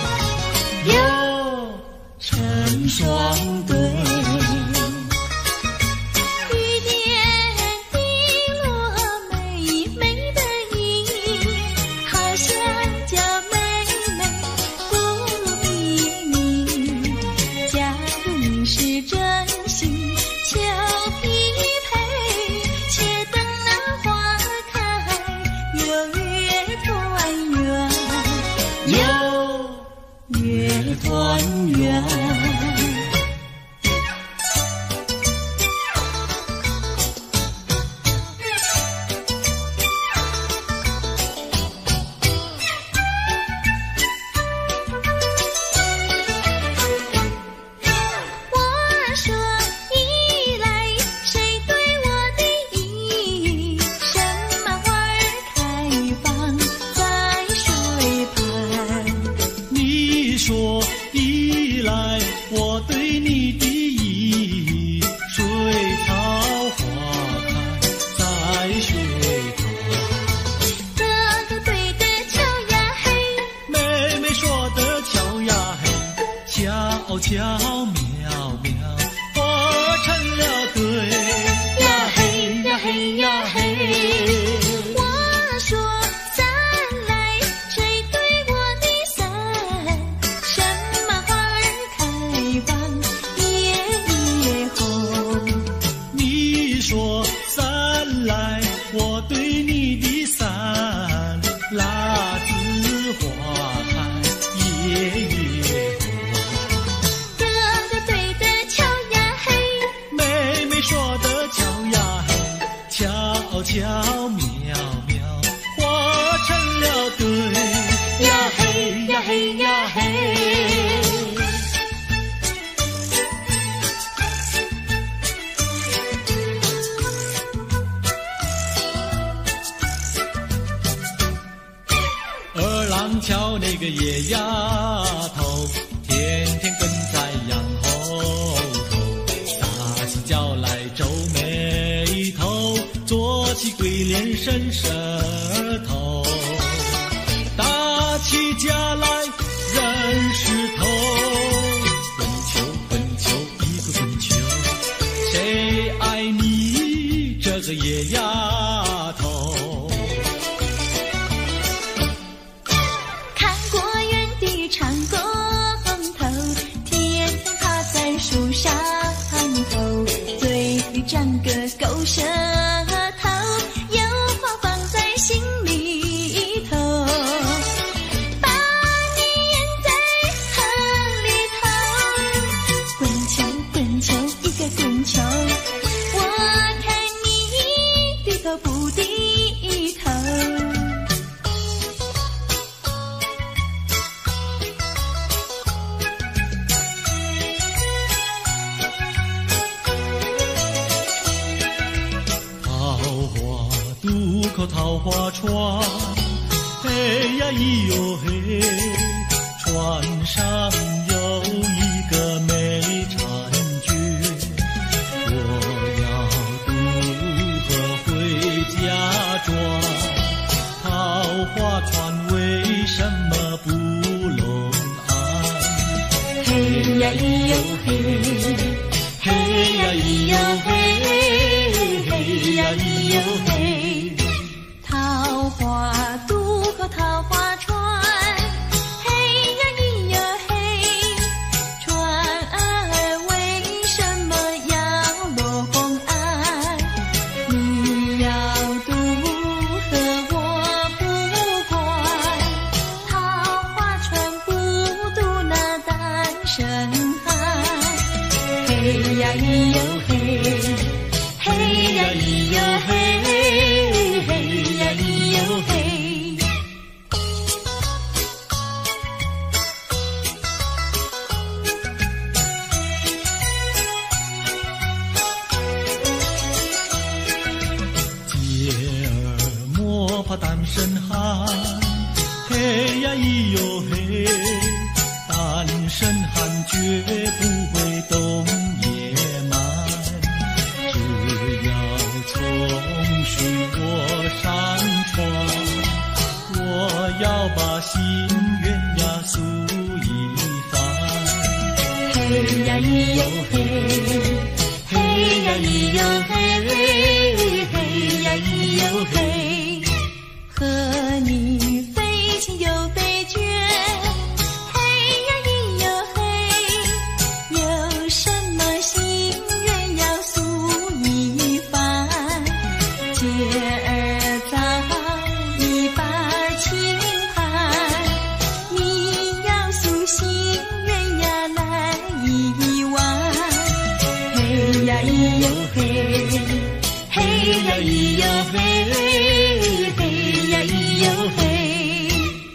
哟，成双对。团圆。悄渺渺化成了对，呀嘿呀嘿呀嘿。 我说伞来，谁对我的伞？什么花儿开放夜夜红？ 你说伞来，我对你的伞，蜡子花开夜夜。悄悄渺渺化成了对。 光瞧那个野丫头，天天跟在羊后头，打起脚来皱眉头，做起鬼脸伸舌头，打起架来扔石头，滚球滚球一个滚球，谁爱你这个野丫头？ 长过红头，天天趴在树上头，嘴里长个狗舌头，有话放在心里头，把你咽在河里头，滚球滚球一个滚球，我看你低头不低头。桃花船，嘿呀咿哟嘿，船上有一个美婵娟，我要渡河回家庄，桃花船为什么不拢岸？嘿呀咿哟嘿，嘿呀咿哟嘿，嘿呀咿哟嘿。桃花渡口桃花船，嘿呀咿呀嘿，船儿为什么要落红岸？你要渡河我不管，桃花船不渡那单身汉。嘿呀咿哟嘿，嘿呀咿哟嘿。单身汉，嘿呀咿哟嘿，单身汉绝不会懂野蛮，只要从许我上床，我要把心愿呀诉一番。嘿呀咿哟嘿，嘿呀咿哟嘿，嘿呀咿哟嘿。和你非亲又非眷，嘿呀咿哟嘿，有什么心愿要诉一番？姐儿早已把情盘，你要诉心愿呀来一碗。嘿呀咿哟嘿，嘿呀咿哟嘿。哟嘿，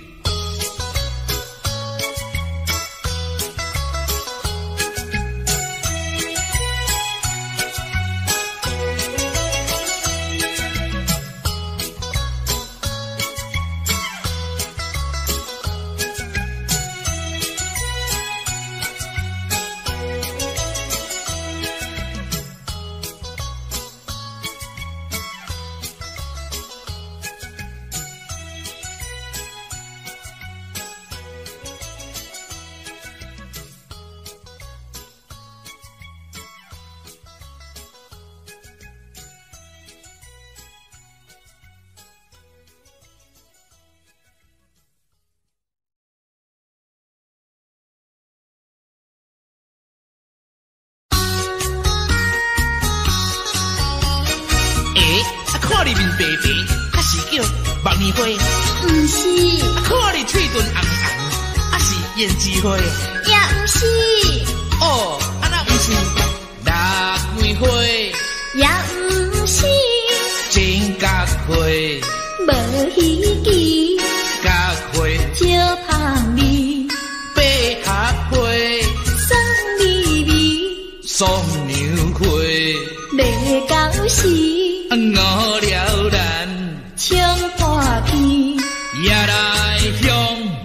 看你面白白，还是叫望年花？ 不是。 看你嘴唇红红，还是胭脂花？ 也不是。 哦，啊那不是腊桂花， 也不是。 真甲花， 无稀奇。 甲花， 少香味。 百合花， 松味味。 松牛花， 未到时。 我了然， 抢破片， 也来香。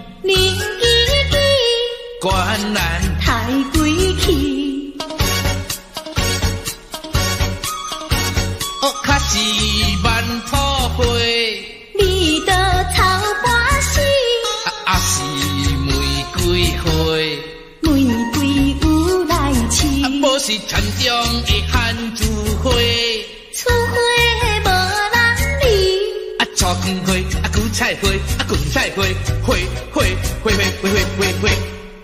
是田中的番薯花， 厝花无人理。 啊炒光花，啊韭菜花，啊芹菜花，花花花花花花花花。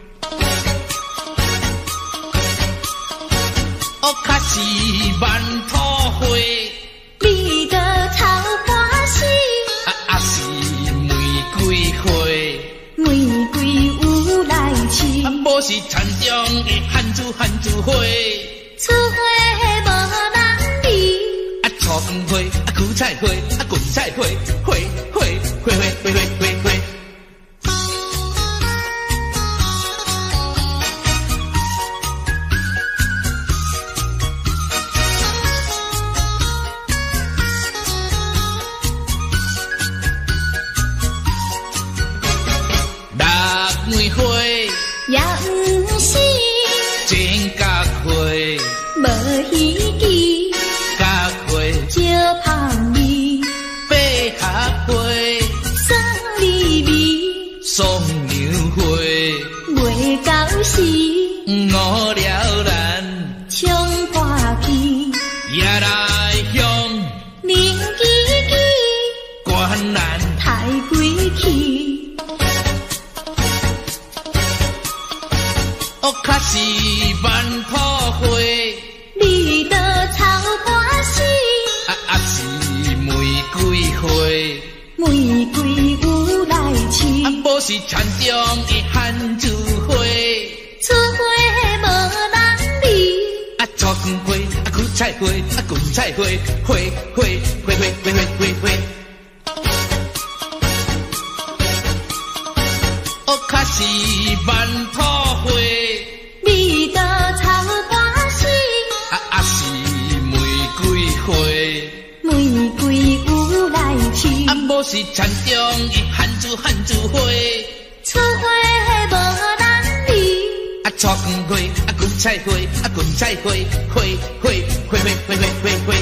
哦，卡是万土花， 你的草花死。 啊啊是玫瑰花， 玫瑰有来试。 啊无是田中的番薯番薯花， 厝花无人理。 啊炒光花，啊韭菜花，啊芹菜花，花花花花花花花花。玫花也不是真甲花， 无稀奇， 甲花少香味， 百合花， 送你味， 送牛花， 袂到时， 我了咱冲破去， 也来向灵机机， 观咱太贵气。 哦，卡是万土花， 你的草花死， 啊啊是玫瑰花， 玫瑰有来试。 啊无是田中的番薯花， 厝花无人理。 啊炒光花，啊韭菜花，啊芹菜花，花花花花花花花花。哦，卡是万土花。 你的草花死， 啊啊是玫瑰花， 玫瑰有来试。 啊无是田中的番薯番薯花， 厝花无人理。 啊炒光花，啊韭菜花，啊芹菜花，花花花花花花花花。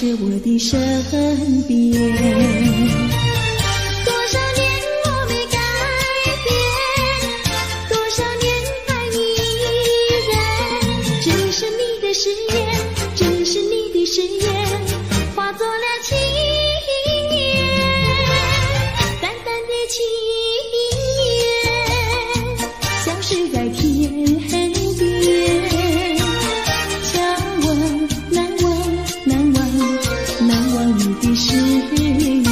是我的身边。多少年我没改变，多少年爱你依然。这是你的誓言，这是你的誓言，化作了情缘，淡淡的情缘，消失在天边。想忘难忘难忘难忘你的誓言。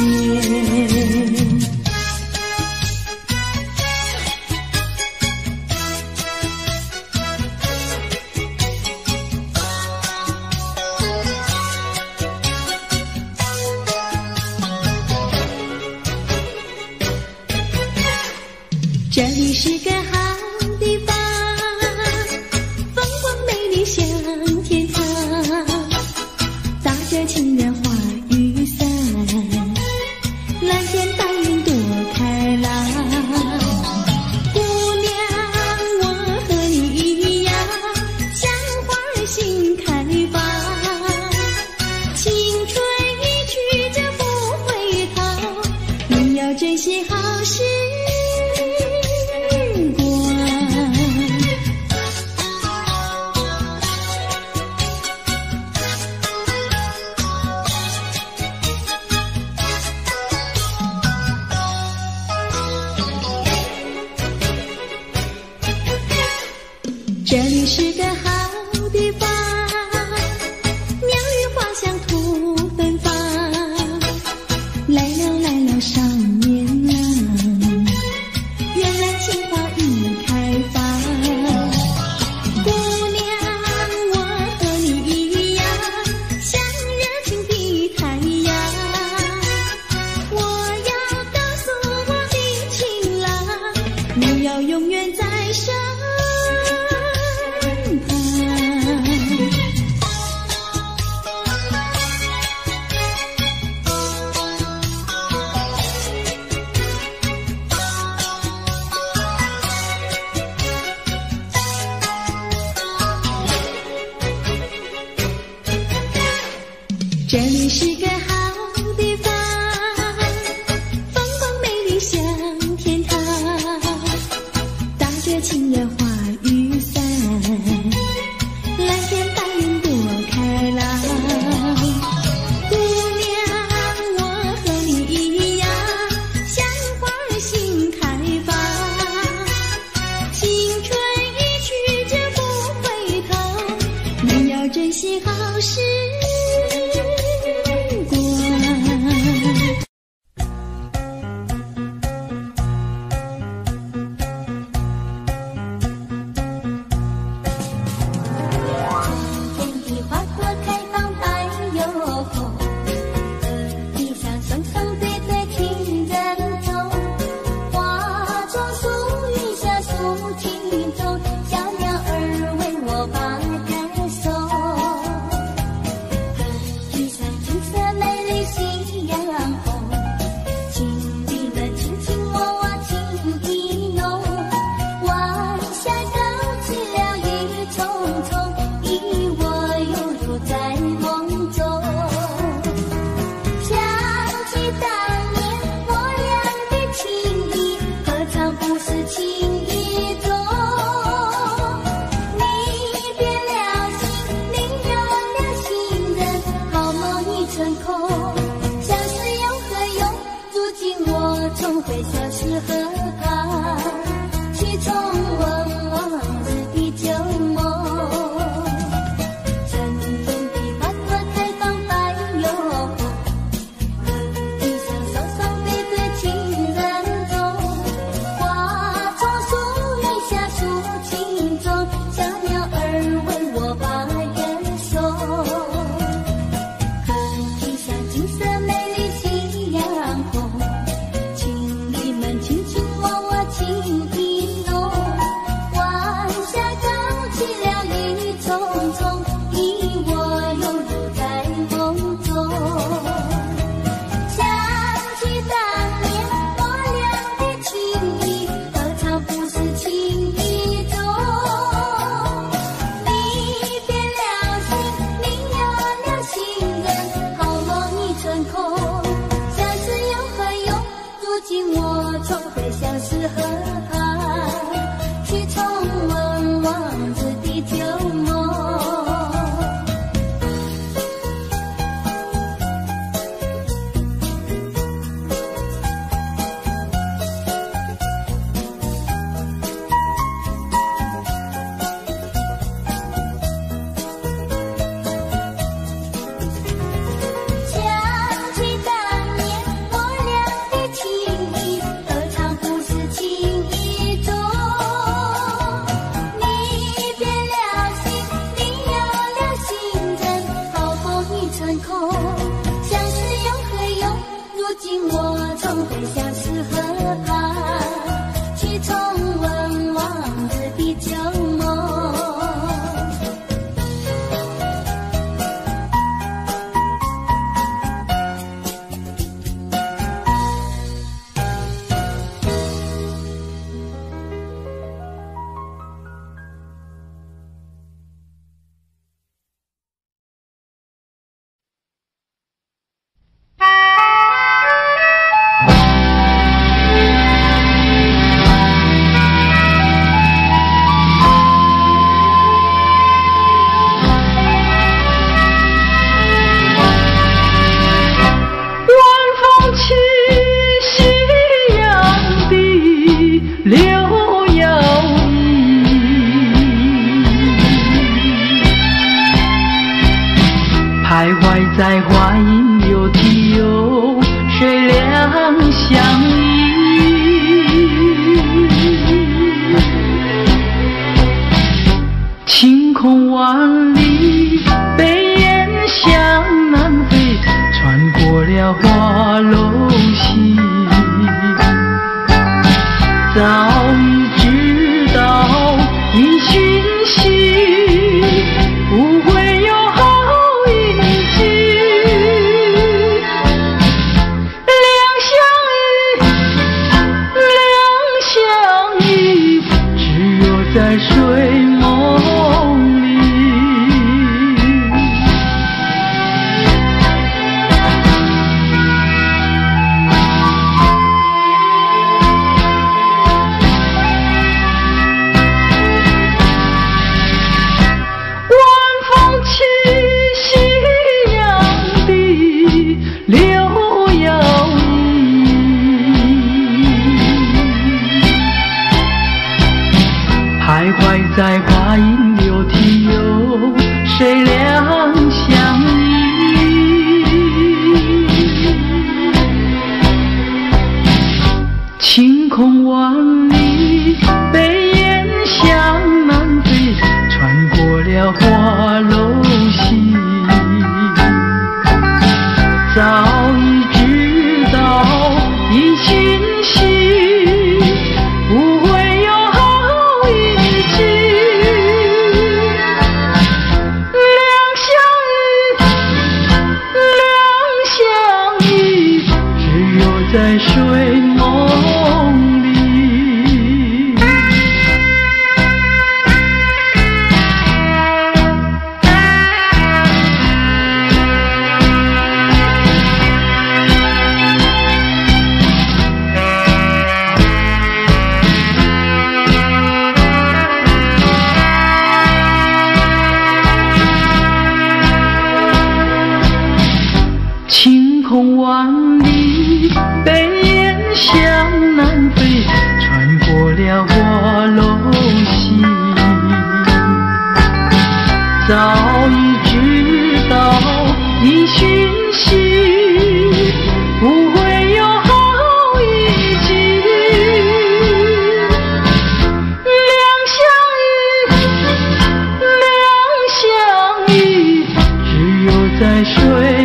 这里是个好地方，风光美丽像天堂，打着情人花雨伞，蓝天白云多开朗。姑娘，我和你一样，像花儿心开放，青春一去就不回头，你要珍惜好时这里是个好地方，鸟语花香吐芬芳，来了来了少年郎，原来情花已开放。姑娘，我和你一样，像热情的太阳，我要告诉我的情郎，你要永远在身这里是个好地方，风光美丽像天堂，打着情人花雨伞，蓝天白云多开朗。姑娘，我和你一样，像花儿心开放，青春一去就不回头，你要珍惜好时河畔，去重温往日的旧梦。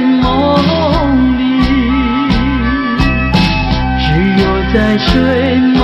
在水。